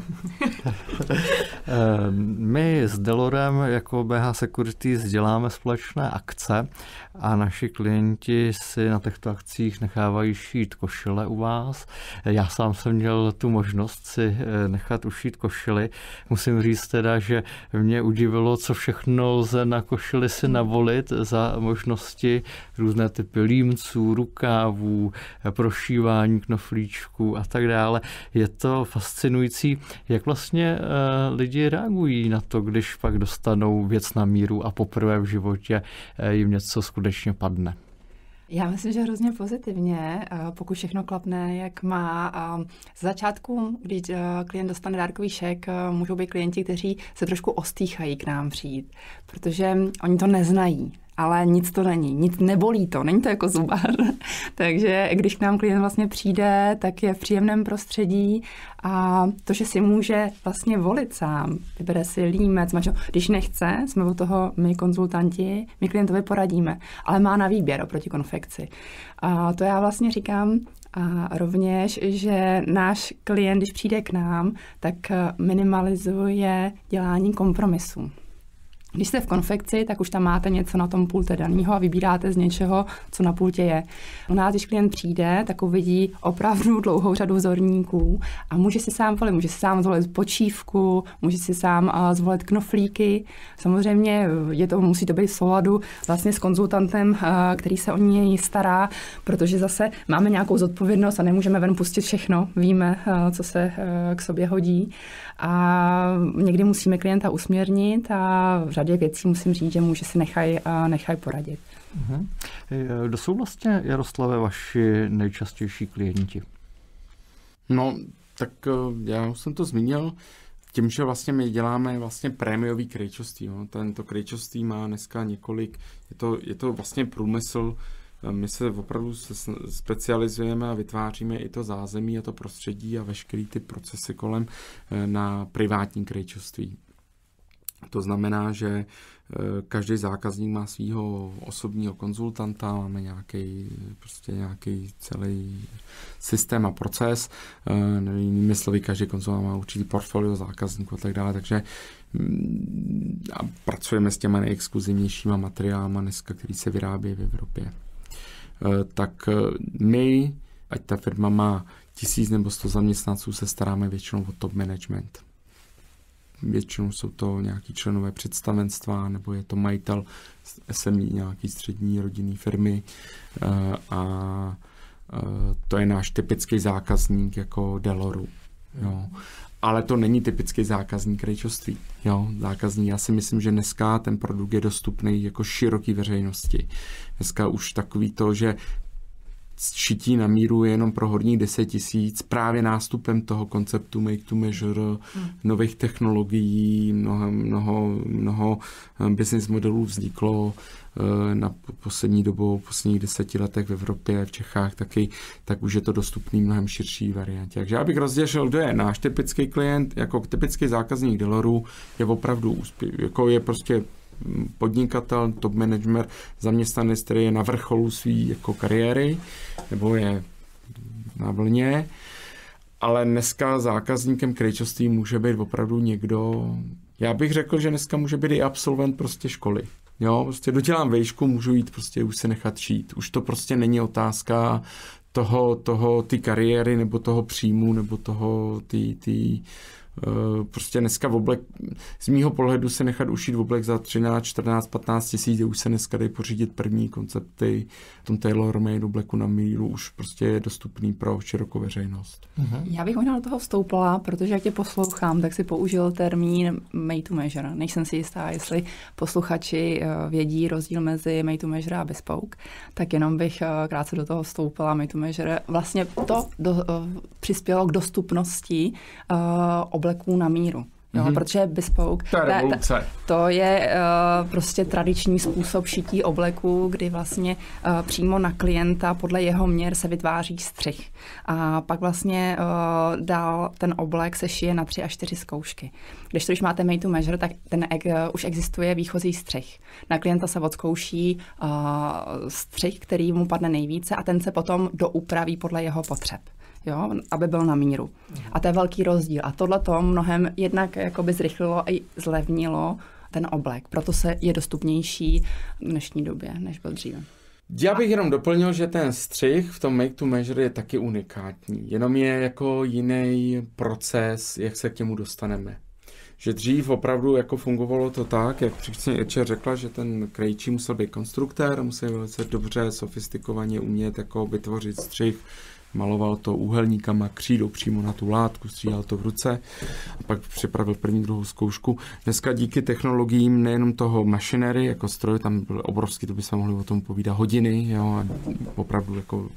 My s Delorem jako bé há Securities děláme společné akce a naši klienti si na těchto akcích nechávají šít košile u vás. Já sám jsem měl tu možnost si nechat ušít košily. Musím říct teda, že mě udivilo, co všechno lze na košili si navolit za možnosti různé typy límců, rukávů, prošívání knoflíčků a tak dále. Je to fascinující, jak vlastně uh, lidi reagují na to, když pak dostanou věc na míru a poprvé v životě uh, jim něco skutečně padne. Já myslím, že hrozně pozitivně, pokud všechno klapne, jak má. Z začátku, když klient dostane dárkový šek, můžou být klienti, kteří se trošku ostýchají k nám přijít, protože oni to neznají. Ale nic to není, nic nebolí to, není to jako zubar. Takže když k nám klient vlastně přijde, tak je v příjemném prostředí a to, že si může vlastně volit sám, vybere si límec, mačo, když nechce, jsme u toho my konzultanti, my klientovi poradíme, ale má na výběr oproti konfekci. A to já vlastně říkám, a rovněž, že náš klient, když přijde k nám, tak minimalizuje dělání kompromisů. Když jste v konfekci, tak už tam máte něco na tom pultě daného a vybíráte z něčeho, co na pultě je. U nás, když klient přijde, tak uvidí opravdu dlouhou řadu vzorníků a může si sám volit, může si sám zvolit počívku, může si sám uh, zvolit knoflíky. Samozřejmě je to, musí to být v souladu vlastně s konzultantem, uh, který se o něj stará, protože zase máme nějakou zodpovědnost a nemůžeme ven pustit všechno. Víme, uh, co se uh, k sobě hodí. A někdy musíme klienta usměrnit a v řadě věcí musím říct, že může si nechaj, nechaj poradit. Uh-huh. Kdo jsou vlastně, Jaroslave, vaši nejčastější klienti? No, tak já už jsem to zmínil. Tím, že vlastně my děláme vlastně prémiový krejčoství. No. Tento krejčoství má dneska několik, je to, je to vlastně průmysl, My se opravdu specializujeme a vytváříme i to zázemí a to prostředí a veškerý ty procesy kolem na privátní krejčoství. To znamená, že každý zákazník má svýho osobního konzultanta, máme nějaký, prostě nějaký celý systém a proces. Jinými slovy, každý konzultant má určitý portfolio zákazníků a tak dále, takže a pracujeme s těma nejexkluzivnějšíma materiálama dneska, který se vyrábí v Evropě. Tak my, ať ta firma má tisíc nebo sto zaměstnanců, se staráme většinou o top management. Většinou jsou to nějaký členové představenstva, nebo je to majitel S M I nějaký střední rodinný firmy a to je náš typický zákazník jako Deloru. Jo. Ale to není typický zákazník krejčoství. Jo. Zákazník, já si myslím, že dneska ten produkt je dostupný jako široký veřejnosti. Dneska už takový to, že šití na míru je jenom pro horních deset tisíc, právě nástupem toho konceptu make to measure, hmm. nových technologií, mnoho, mnoho, mnoho business modelů vzniklo na poslední dobu, posledních deseti letech v Evropě, v Čechách taky, tak už je to dostupný mnohem širší variantě. Takže já bych rozdělil, kdo je náš typický klient, jako typický zákazník Deloru, je opravdu úspěch, jako je prostě podnikatel, top manager, zaměstnanec, který je na vrcholu své jako kariéry, nebo je na vlně, ale dneska zákazníkem krejčoství může být opravdu někdo, já bych řekl, že dneska může být i absolvent prostě školy. Jo, prostě dodělám vejšku, můžu jít prostě už se nechat šít. Už to prostě není otázka toho, toho ty kariéry, nebo toho příjmu, nebo toho ty, ty prostě dneska v oblek, z mýho pohledu se nechat ušít v oblek za třináct, čtrnáct, patnáct tisíc, už se dneska dají pořídit první koncepty v tom tailor-made obleku na míru, už prostě je dostupný pro širokou veřejnost. Uh-huh. Já bych možná do toho vstoupila, protože jak tě poslouchám, tak si použil termín made to measure. Nejsem si jistá, jestli posluchači vědí rozdíl mezi made to measure a bespoke, tak jenom bych krátce do toho vstoupila. Made to measure vlastně to do, uh, přispělo k dostupnosti uh, obleků na míru. Jo, mm-hmm. Protože bespoke, to je, ta, ta, to je uh, prostě tradiční způsob šití obleků, kdy vlastně uh, přímo na klienta podle jeho měr se vytváří střih. A pak vlastně uh, dál ten oblek se šije na tři až čtyři zkoušky. Když to, když máte made to measure, tak ten uh, už existuje výchozí střih. Na klienta se odzkouší uh, střih, který mu padne nejvíce a ten se potom doupraví podle jeho potřeb. Jo, aby byl na míru. A to je velký rozdíl. A tohle to mnohem jednak jakoby zrychlilo a zlevnilo ten oblek. Proto se je dostupnější v dnešní době, než byl dříve. Já bych jenom doplnil, že ten střih v tom make to measure je taky unikátní. Jenom je jako jiný proces, jak se k němu dostaneme. Že dřív opravdu jako fungovalo to tak, jak přesně Irče řekla, že ten krejčí musel být konstruktér, musel velice dobře, sofistikovaně umět jako vytvořit střih, maloval to úhelníkama křídou přímo na tu látku, stříhal to v ruce a pak připravil první, druhou zkoušku. Dneska díky technologiím nejenom toho machinery jako stroj, tam byl obrovský, to by se mohli o tom povídat hodiny, jo, a opravdu jako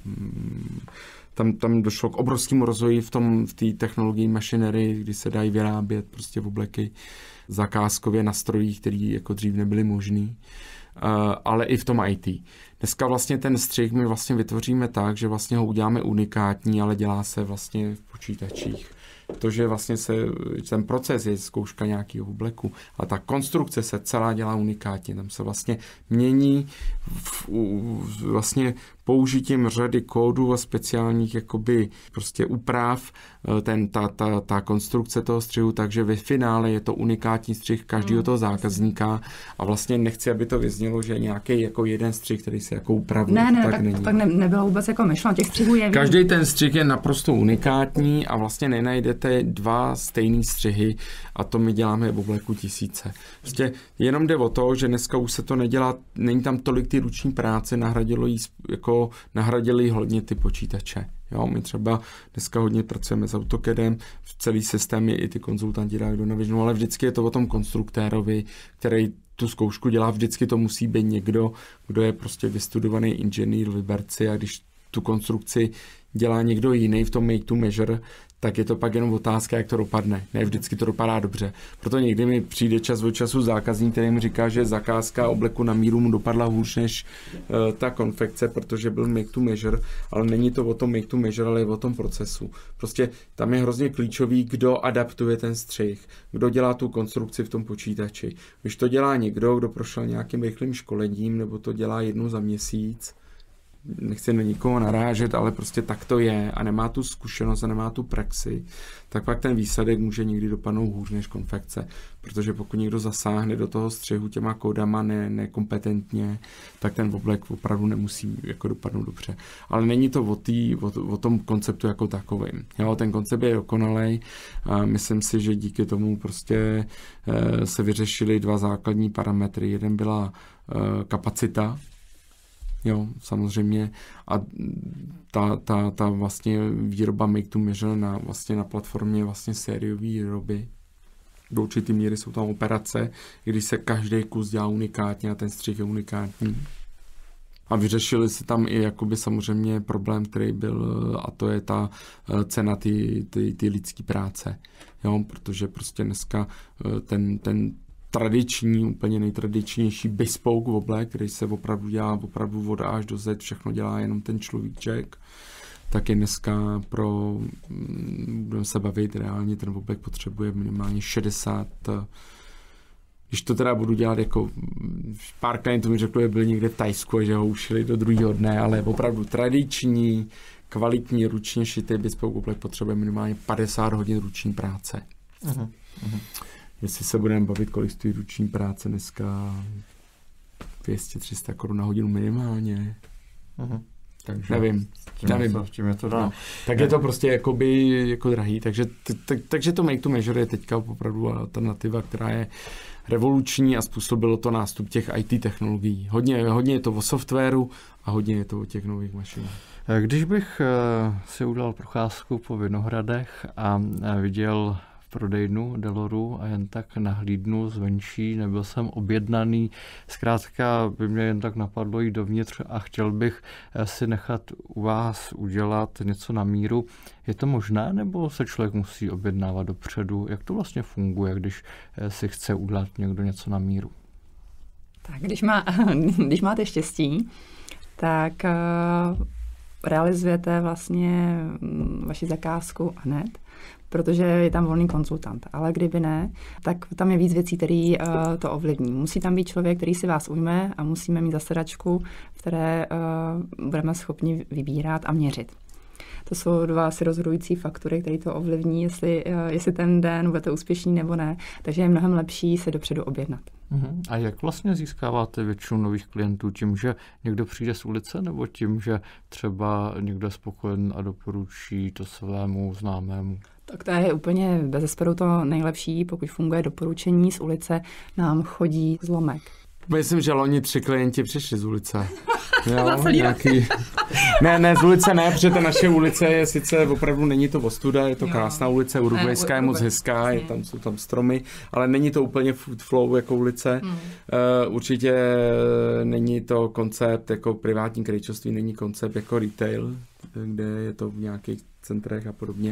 tam, tam došlo k obrovskému rozvoji v tom, v té technologii machinery, kdy se dají vyrábět prostě v obleky zakázkově na strojích, které jako dřív nebyly možný. Uh, ale i v tom í té. Dneska vlastně ten střih my vlastně vytvoříme tak, že vlastně ho uděláme unikátní, ale dělá se vlastně v počítačích. To, že vlastně se, ten proces je zkouška nějakého obleku, ale ta konstrukce se celá dělá unikátně. Tam se vlastně mění v, v, vlastně použitím řady kódů a speciálních jakoby prostě úprav ten, ta, ta, ta konstrukce toho střihu, takže ve finále je to unikátní střih každého toho zákazníka a vlastně nechci, aby to vyznělo, že nějaký jako jeden střih, který se jako upravuje. Ne, ne, tak, tak, není. tak ne, nebylo vůbec jako myšleno, těch střihů je víc. Každý ten střih je naprosto unikátní a vlastně nenajdete dva stejný střihy a to my děláme v obleku tisíce. Prostě jenom jde o to, že dneska už se to nedělá, není tam tolik ty ruční práce, nahradilo jí jako nahradili hodně ty počítače. Jo, my třeba dneska hodně pracujeme s AutoCADem, v celý systém je i ty konzultanti dají do Navigenu, ale vždycky je to o tom konstruktérovi, který tu zkoušku dělá, vždycky to musí být někdo, kdo je prostě vystudovaný inženýr, vyberci a když tu konstrukci dělá někdo jiný v tom make to measure, tak je to pak jenom otázka, jak to dopadne. Ne vždycky to dopadá dobře. Proto někdy mi přijde čas od času zákazník, který mi říká, že zakázka obleku na míru mu dopadla hůř než uh, ta konfekce, protože byl make to measure, ale není to o tom make to measure, ale je o tom procesu. Prostě tam je hrozně klíčový, kdo adaptuje ten střih, kdo dělá tu konstrukci v tom počítači. Když to dělá někdo, kdo prošel nějakým rychlým školením, nebo to dělá jednou za měsíc, nechci na nikoho narážet, ale prostě tak to je a nemá tu zkušenost a nemá tu praxi, tak pak ten výsledek může někdy dopadnout hůř než konfekce, protože pokud někdo zasáhne do toho střihu těma kódama ne, nekompetentně, tak ten oblek opravdu nemusí jako dopadnout dobře. Ale není to o, tý, o, o tom konceptu jako takovým. Jo, ten koncept je dokonalej a myslím si, že díky tomu prostě e, se vyřešily dva základní parametry. Jeden byla e, kapacita, jo, samozřejmě. A ta, ta, ta vlastně výroba make to measure na, vlastně na platformě vlastně sériové výroby. Do určitý míry jsou tam operace, když se každý kus dělá unikátně a ten střih je unikátní. A vyřešili se tam i jakoby samozřejmě problém, který byl, a to je ta cena ty, ty, ty lidské práce. Jo, protože prostě dneska ten, ten tradiční, úplně nejtradičnější bespoke oblek, který se opravdu dělá opravdu od A až do Z, všechno dělá jenom ten človíček, tak je dneska pro, budeme se bavit, reálně ten oblek potřebuje minimálně šedesát, když to teda budu dělat jako, pár klientů mi řeklo, že byli někde v Tajsku a že ho ušili do druhého dne, ale opravdu tradiční, kvalitní, ručně šitý bespoke oblek potřebuje minimálně padesát hodin ruční práce. Uh-huh. Uh-huh. Jestli se budeme bavit, kolik stojí ruční práce dneska, dvě stě tři sta korun na hodinu minimálně. Uh-huh. Takže nevím. Tím nevím. Je to, tím je to dá. No. Tak je to prostě jakoby, jako drahý. Takže, tak, takže to make to measure je teďka opravdu alternativa, která je revoluční a způsobilo to nástup těch í té technologií. Hodně, hodně je to o softwaru a hodně je to o těch nových mašinách. Když bych si udělal procházku po Vinohradech a viděl prodejnu Deloru a jen tak nahlídnu zvenčí, nebyl jsem objednaný. Zkrátka by mě jen tak napadlo jít dovnitř a chtěl bych si nechat u vás udělat něco na míru. Je to možné, nebo se člověk musí objednávat dopředu? Jak to vlastně funguje, když si chce udělat někdo něco na míru? Tak když, má, když máte štěstí, tak uh, realizujete vlastně vaši zakázku hned, protože je tam volný konzultant. Ale kdyby ne, tak tam je víc věcí, které uh, to ovlivní. Musí tam být člověk, který si vás ujme a musíme mít zasedačku, v které uh, budeme schopni vybírat a měřit. To jsou dva asi rozhodující faktory, které to ovlivní, jestli, uh, jestli ten den budete úspěšný nebo ne. Takže je mnohem lepší se dopředu objednat. Uhum. A jak vlastně získáváte většinu nových klientů? Tím, že někdo přijde z ulice, nebo tím, že třeba někdo je spokojen a doporučí to svému známému? Tak to je úplně bezesporu to nejlepší, pokud funguje doporučení z ulice, nám chodí zlomek. Myslím, že loni tři klienti přišli z ulice. Jo, nějaký... Ne, ne, z ulice ne, protože ta naše ulice je sice opravdu, není to ostuda, je to jo. Krásná ulice, urugvajská je moc hezká, je tam, jsou tam stromy, ale není to úplně food flow jako ulice. Hmm. Uh, určitě není to koncept jako privátní krejčovství, není koncept jako retail, kde je to v nějakých centrech a podobně.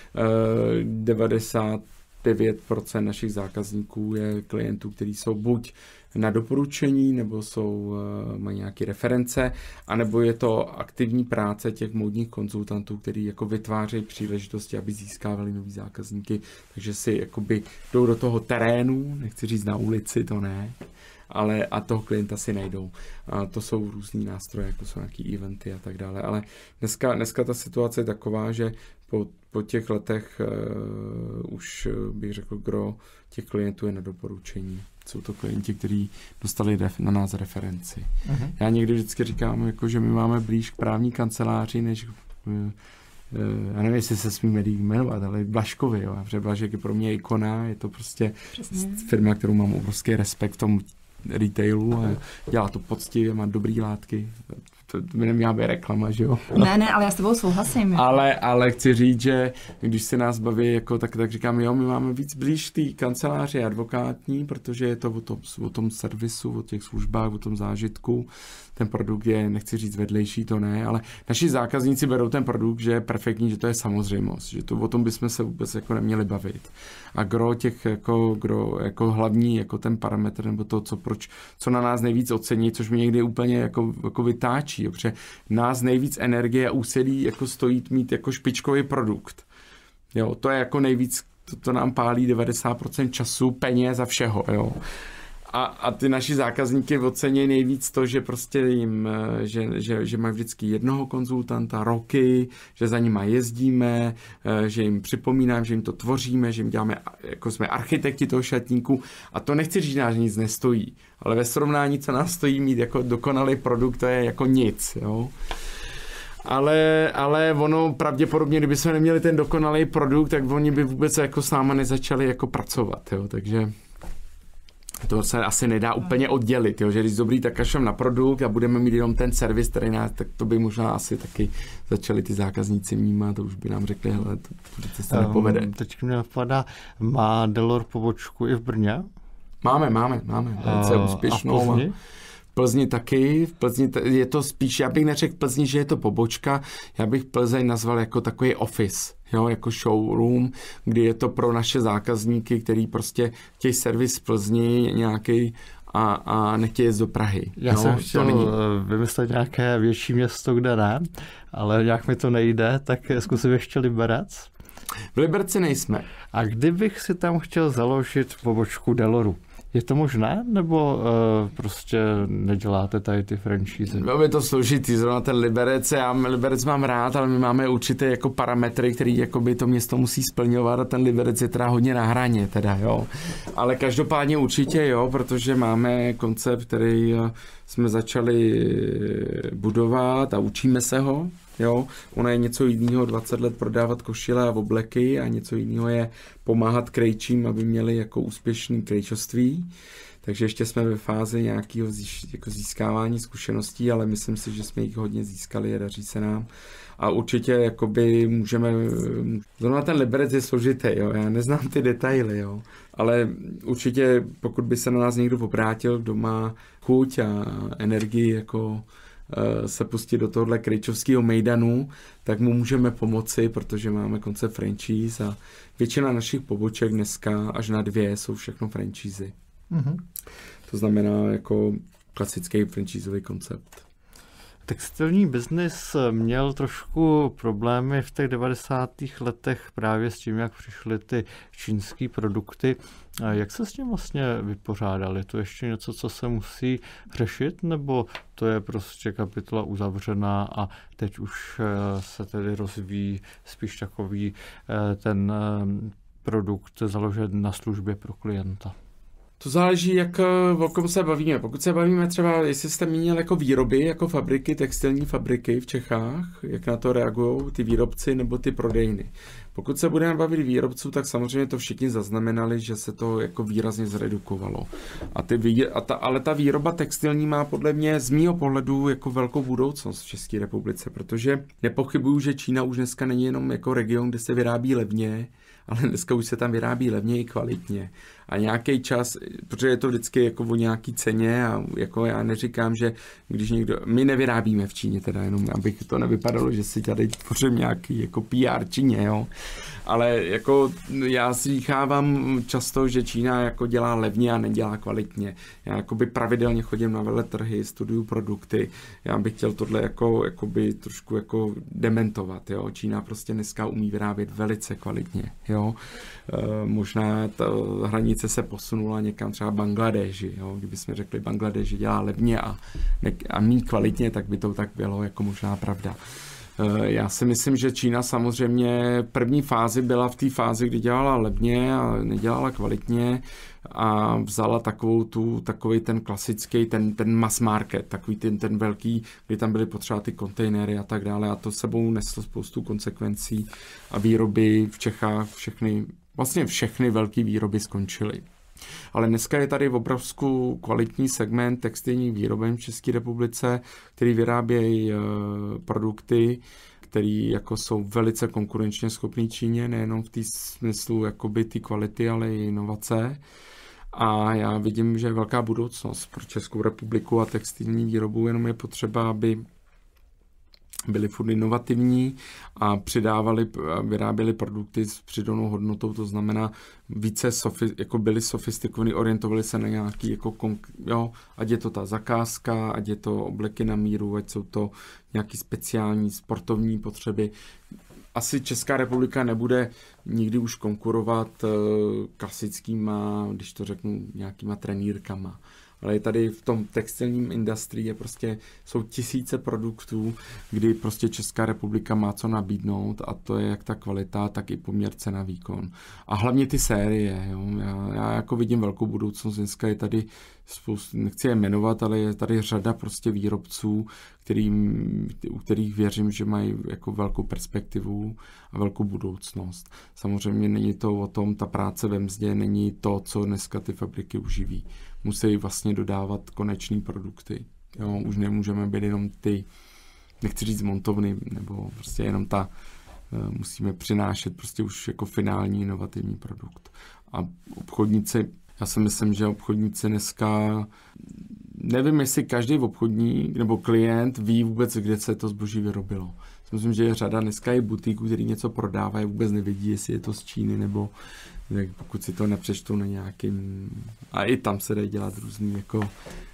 Uh, devadesát devět procent našich zákazníků je klientů, kteří jsou buď na doporučení, nebo jsou, mají nějaké reference, anebo je to aktivní práce těch módních konzultantů, kteří jako vytvářejí příležitosti, aby získávali nový zákazníky, takže si jakoby jdou do toho terénu, nechci říct na ulici, to ne, ale a toho klienta si najdou. A to jsou různý nástroje, jako jsou nějaký eventy a tak dále, ale dneska, dneska ta situace je taková, že po, po těch letech uh, už bych řekl, gro těch klientů je na doporučení. Jsou to klienti, kteří dostali ref, na nás referenci. Uh-huh. Já někdy vždycky říkám, jako, že my máme blíž k právní kanceláři, než uh, uh, já nevím, jestli se smí médií jmenovat, ale Blažkovi. Jo. Blažek je pro mě ikona, je to prostě Přesně. firma, kterou mám obrovský respekt v tom retailu a dělá to poctivě, má dobrý látky. to by neměla být reklama, že jo? Ne, ne, ale já s tebou souhlasím. Ale, ale chci říct, že když se nás baví, jako, tak, tak říkám, jo, my máme víc blíž té kanceláři advokátní, protože je to o tom, o tom servisu, o těch službách, o tom zážitku. Ten produkt je, nechci říct vedlejší, to ne, ale naši zákazníci berou ten produkt, že je perfektní, že to je samozřejmost, že to o tom bychom se vůbec jako neměli bavit. A gro těch jako, gro, jako hlavní jako ten parametr, nebo to, co, proč, co na nás nejvíc ocení, což mě někdy úplně jako, jako vytáčí, protože nás nejvíc energie a úsilí jako stojí mít jako špičkový produkt. Jo, to je jako nejvíc, to, to nám pálí devadesát procent času, peněz a všeho, jo. A, a ty naši zákazníky ocení nejvíc to, že prostě jim, že, že, že mají vždycky jednoho konzultanta roky, že za nima jezdíme, že jim připomínám, že jim to tvoříme, že jim děláme, jako jsme architekti toho šatníku. A to nechci říct, že nic nestojí, ale ve srovnání, co nás stojí mít jako dokonalý produkt, to je jako nic, jo. Ale, ale ono pravděpodobně, kdyby jsme neměli ten dokonalý produkt, tak oni by vůbec jako s náma nezačali jako pracovat, jo, takže to se asi nedá úplně oddělit, jo? Že když dobrý, tak kašlem na produkt a budeme mít jenom ten servis, který nás, tak to by možná asi taky začali ty zákazníci vnímat, to už by nám řekli, hele, to, to se nepovede. Um, teď mě napadá, má Delor pobočku i v Brně? Máme, máme, máme, velice uh, úspěšnou. A v Plzni? V Plzni taky, v Plzni je to spíš, já bych neřekl v Plzni, že je to pobočka, já bych Plzeň nazval jako takový office, jo, jako showroom, kdy je to pro naše zákazníky, který prostě chtějí servis v Plzni nějaký a, a nechtějí jít do Prahy. Já no, jsem chtěl není... vymyslet nějaké větší město, kde ne, ale nějak mi to nejde, tak zkusím ještě Liberec. V Liberci nejsme. A kdybych si tam chtěl založit pobočku Deloru, je to možné, nebo uh, prostě neděláte tady ty franšízy? No, je to složitý, zrovna ten Liberec, já Liberec mám rád, ale my máme určité jako parametry, který jakoby to město musí splňovat a ten Liberec je teda hodně na hraně, teda, jo. Ale každopádně určitě, jo, protože máme koncept, který jsme začali budovat a učíme se ho, jo. Ono je něco jiného dvacet let prodávat košile a obleky a něco jiného je pomáhat krejčím, aby měli jako úspěšný krejčoství. Takže ještě jsme ve fázi nějakého jako získávání zkušeností, ale myslím si, že jsme jich hodně získali a daří se nám. A určitě jakoby můžeme, zrovna ten Liberec je složitý, jo, já neznám ty detaily, jo, ale určitě pokud by se na nás někdo obrátil, kdo má chuť a energii jako se pustit do tohohle krejčovského mejdanu, tak mu můžeme pomoci, protože máme koncept franchise a většina našich poboček dneska až na dvě jsou všechno franchízy. Mm-hmm. To znamená jako klasický franchízový koncept. Textilní biznis měl trošku problémy v těch devadesátých letech právě s tím, jak přišly ty čínské produkty. Jak se s tím vlastně vypořádali? To ještě něco, co se musí řešit, nebo to je prostě kapitola uzavřená a teď už se tedy rozvíjí spíš takový ten produkt založen na službě pro klienta? To záleží, jak, o kom se bavíme. Pokud se bavíme třeba, jestli jste měl jako výroby, jako fabriky, textilní fabriky v Čechách, jak na to reagují ty výrobci nebo ty prodejny. Pokud se budeme bavit výrobců, tak samozřejmě to všichni zaznamenali, že se to jako výrazně zredukovalo. A ty, a ta, ale ta výroba textilní má podle mě z mýho pohledu jako velkou budoucnost v České republice, protože nepochybuju, že Čína už dneska není jenom jako region, kde se vyrábí levně, ale dneska už se tam vyrábí levně i kvalitně. A nějaký čas, protože je to vždycky jako o nějaký ceně a jako já neříkám, že když někdo, my nevyrábíme v Číně teda, jenom abych to nevypadalo, že si tady tvořím nějaký jako P R Číně, jo. Ale jako já si chávám často, že Čína jako dělá levně a nedělá kvalitně. Já jakoby pravidelně chodím na veletrhy, studuju produkty. Já bych chtěl tohle jako, jakoby trošku jako dementovat, jo. Čína prostě dneska umí vyrábět velice kvalitně, jo. E, možná ta hranice se posunula někam třeba Bangladeži, jo. Kdybychom řekli Bangladeš, že dělá levně a, ne, a mí kvalitně, tak by to tak bylo jako možná pravda. Já si myslím, že Čína samozřejmě první fázi byla v té fázi, kdy dělala levně a nedělala kvalitně a vzala takovou tu, takový ten klasický, ten, ten mass market, takový ten, ten velký, kdy tam byly potřeba ty kontejnery a tak dále a to sebou neslo spoustu konsekvencí a výroby v Čechách všechny, vlastně všechny velké výroby skončily. Ale dneska je tady obrovskou kvalitní segment textilních výroben v České republice, který vyrábějí produkty, který jako jsou velice konkurenčně schopný Číně, nejenom v té smyslu jakoby ty kvality, ale i inovace. A já vidím, že je velká budoucnost pro Českou republiku a textilní výrobu, jenom je potřeba, aby byli furt inovativní a přidávali, vyráběli produkty s přidanou hodnotou, to znamená více sofi, jako byli sofistikovaní, orientovali se na nějaký, jako jo, ať je to ta zakázka, ať je to obleky na míru, ať jsou to nějaký speciální sportovní potřeby. Asi Česká republika nebude nikdy už konkurovat klasickýma, když to řeknu, nějakýma trenýrkama. Ale tady v tom textilním industrii je prostě, jsou tisíce produktů, kdy prostě Česká republika má co nabídnout a to je jak ta kvalita, tak i poměr cena výkon. A hlavně ty série, jo. Já, já jako vidím velkou budoucnost, dneska je tady spoustu, nechci je jmenovat, ale je tady řada prostě výrobců, kterým, u kterých věřím, že mají jako velkou perspektivu a velkou budoucnost. Samozřejmě není to o tom, ta práce ve mzdě není to, co dneska ty fabriky uživí. Musí vlastně dodávat konečný produkty. Jo, už nemůžeme být jenom ty, nechci říct montovny, nebo prostě jenom ta, musíme přinášet prostě už jako finální inovativní produkt. A obchodníci, já si myslím, že obchodníci dneska, nevím, jestli každý obchodník nebo klient ví vůbec, kde se to zboží vyrobilo. Myslím, že je řada dneska i butíků, který něco prodávají, vůbec nevidí, jestli je to z Číny, nebo pokud si to nepřečtou na nějakým... A i tam se dají dělat různý jako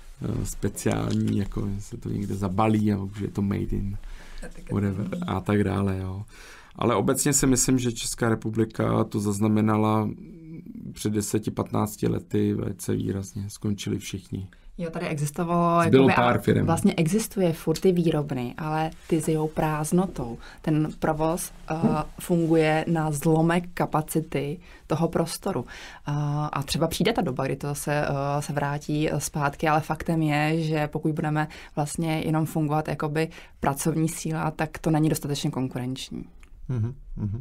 speciální, jako se to někde zabalí a už je to made in whatever a tak dále. Jo. Ale obecně si myslím, že Česká republika to zaznamenala před deseti patnácti lety velice výrazně. Skončili všichni. Jo, tady existovalo, jakoby, pár firem. Vlastně existuje furt ty výrobny, ale ty s jeho prázdnotou. Ten provoz uh, funguje na zlomek kapacity toho prostoru. Uh, a třeba přijde ta doba, kdy to se, uh, se vrátí zpátky, ale faktem je, že pokud budeme vlastně jenom fungovat jakoby pracovní síla, tak to není dostatečně konkurenční. Mm-hmm, mm-hmm.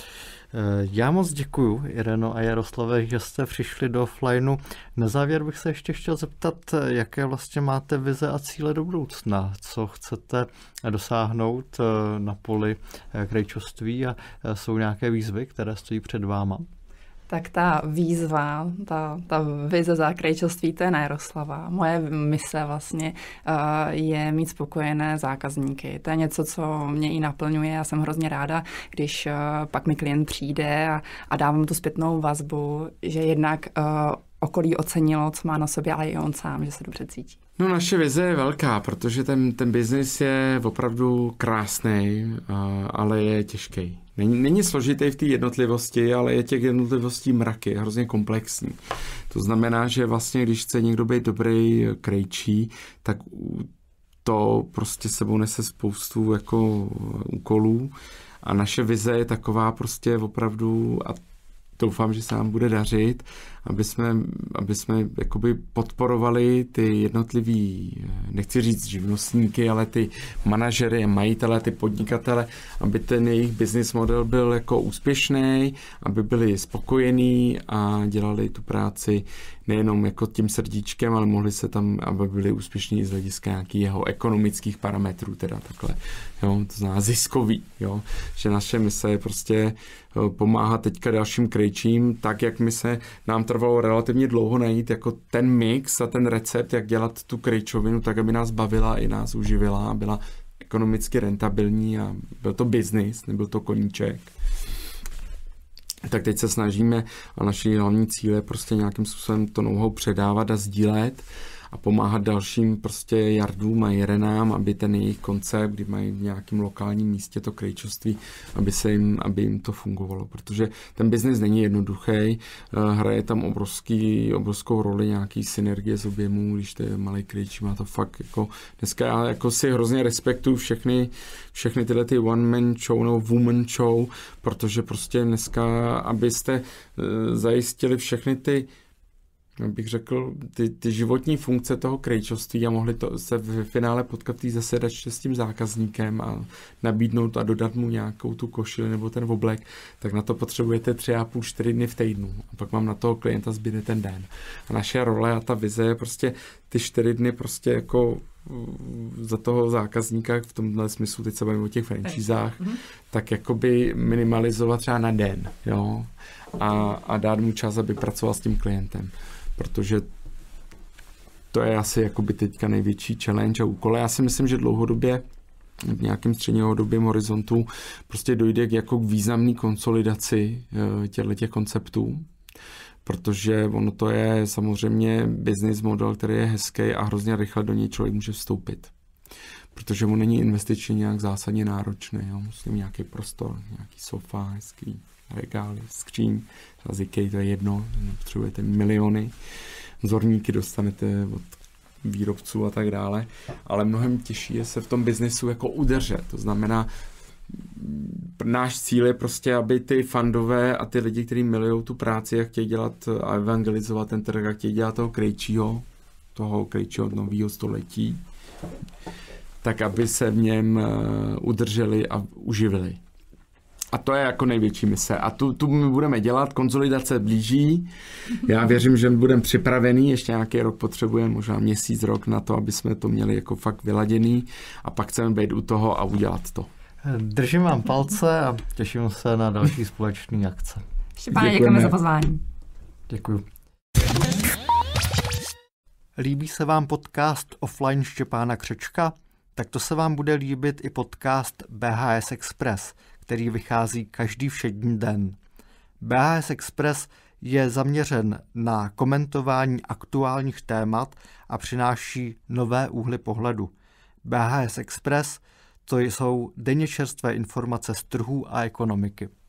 Já moc děkuju, Ireno a Jaroslave, že jste přišli do Offlineu. Na závěr bych se ještě chtěl zeptat, jaké vlastně máte vize a cíle do budoucna, co chcete dosáhnout na poli krejčoství a jsou nějaké výzvy, které stojí před váma? Tak ta výzva, ta, ta vize za krejčoství, to je na Jaroslava. Moje mise vlastně uh, je mít spokojené zákazníky. To je něco, co mě i naplňuje. Já jsem hrozně ráda, když uh, pak mi klient přijde a, a dávám tu zpětnou vazbu, že jednak uh, okolí ocenilo, co má na sobě, ale i on sám, že se dobře cítí. No, naše vize je velká, protože ten, ten biznis je opravdu krásný, ale je těžký. Není, není složitý v té jednotlivosti, ale je těch jednotlivostí mraky, je hrozně komplexní. To znamená, že vlastně, když chce někdo být dobrý krejčí, tak to prostě sebou nese spoustu jako úkolů a naše vize je taková prostě opravdu, a doufám, že se nám bude dařit, aby jsme, aby jsme jakoby podporovali ty jednotlivý, nechci říct živnostníky, ale ty manažery, majitele, ty podnikatele, aby ten jejich business model byl jako úspěšný, aby byli spokojení a dělali tu práci nejenom jako tím srdíčkem, ale mohli se tam, aby byli úspěšní z hlediska nějakých jeho ekonomických parametrů, teda takhle, jo, to znamená ziskový, jo, že naše mise je prostě pomáhat teďka dalším krejčím, tak jak my se, nám trvalo relativně dlouho najít jako ten mix a ten recept, jak dělat tu krejčovinu, tak aby nás bavila i nás uživila a byla ekonomicky rentabilní a byl to biznis, nebyl to koníček. Tak teď se snažíme a naši hlavní cíl je prostě nějakým způsobem to know-how předávat a sdílet a pomáhat dalším prostě Jardům a Jirenám, aby ten jejich koncept, kdy mají v nějakém lokálním místě to krejčoství, aby se jim, aby jim to fungovalo, protože ten biznis není jednoduchý, hraje tam obrovský, obrovskou roli nějaký synergie z objemů, když to je malý krejčí, má to fakt jako, dneska já jako si hrozně respektuju všechny, všechny tyhle ty one man show nebo woman show, protože prostě dneska, abyste zajistili všechny ty bych řekl, ty, ty životní funkce toho krejčovství a mohli to se v finále potkat v té zasedačce s tím zákazníkem a nabídnout a dodat mu nějakou tu košili nebo ten oblek, tak na to potřebujete tři a půl, čtyři dny v týdnu. A pak vám na toho klienta zbyde ten den. A naše role a ta vize je prostě ty čtyři dny prostě jako za toho zákazníka v tomhle smyslu, teď se bavíme o těch franšízách, mm-hmm. tak jakoby minimalizovat třeba na den, jo, a, a dát mu čas, aby pracoval s tím klientem, protože to je asi jakoby teďka největší challenge a úkol. Já si myslím, že dlouhodobě v nějakém střednědobém horizontu prostě dojde k jako k významné konsolidaci těchto těch konceptů, protože ono to je samozřejmě business model, který je hezký a hrozně rychle do něj člověk může vstoupit. Protože on není investičně nějak zásadně náročný. Jo? Musím nějaký prostor, nějaký sofa, hezký regály, skříň, z IKEA to je jedno, potřebujete miliony, vzorníky dostanete od výrobců a tak dále, ale mnohem těžší je se v tom biznesu jako udržet. To znamená, náš cíl je prostě, aby ty fandové a ty lidi, kteří milují tu práci a chtějí dělat a evangelizovat ten trh a chtějí dělat toho krejčího, toho krejčího nového století, tak aby se v něm udrželi a uživili. A to je jako největší mise. A tu, tu my budeme dělat, konsolidace blíží. Já věřím, že budeme připravený, ještě nějaký rok potřebujeme, možná měsíc, rok na to, aby jsme to měli jako fakt vyladěný a pak chceme být u toho a udělat to. Držím vám palce a těším se na další společné akce. Štěpáne, děkujeme za pozvání. Děkuju. Líbí se vám podcast Offline Štěpána Křečka? Tak to se vám bude líbit i podcast B H S Express, který vychází každý všední den. B H S Express je zaměřen na komentování aktuálních témat a přináší nové úhly pohledu. B H S Express to jsou denně čerstvé informace z trhů a ekonomiky.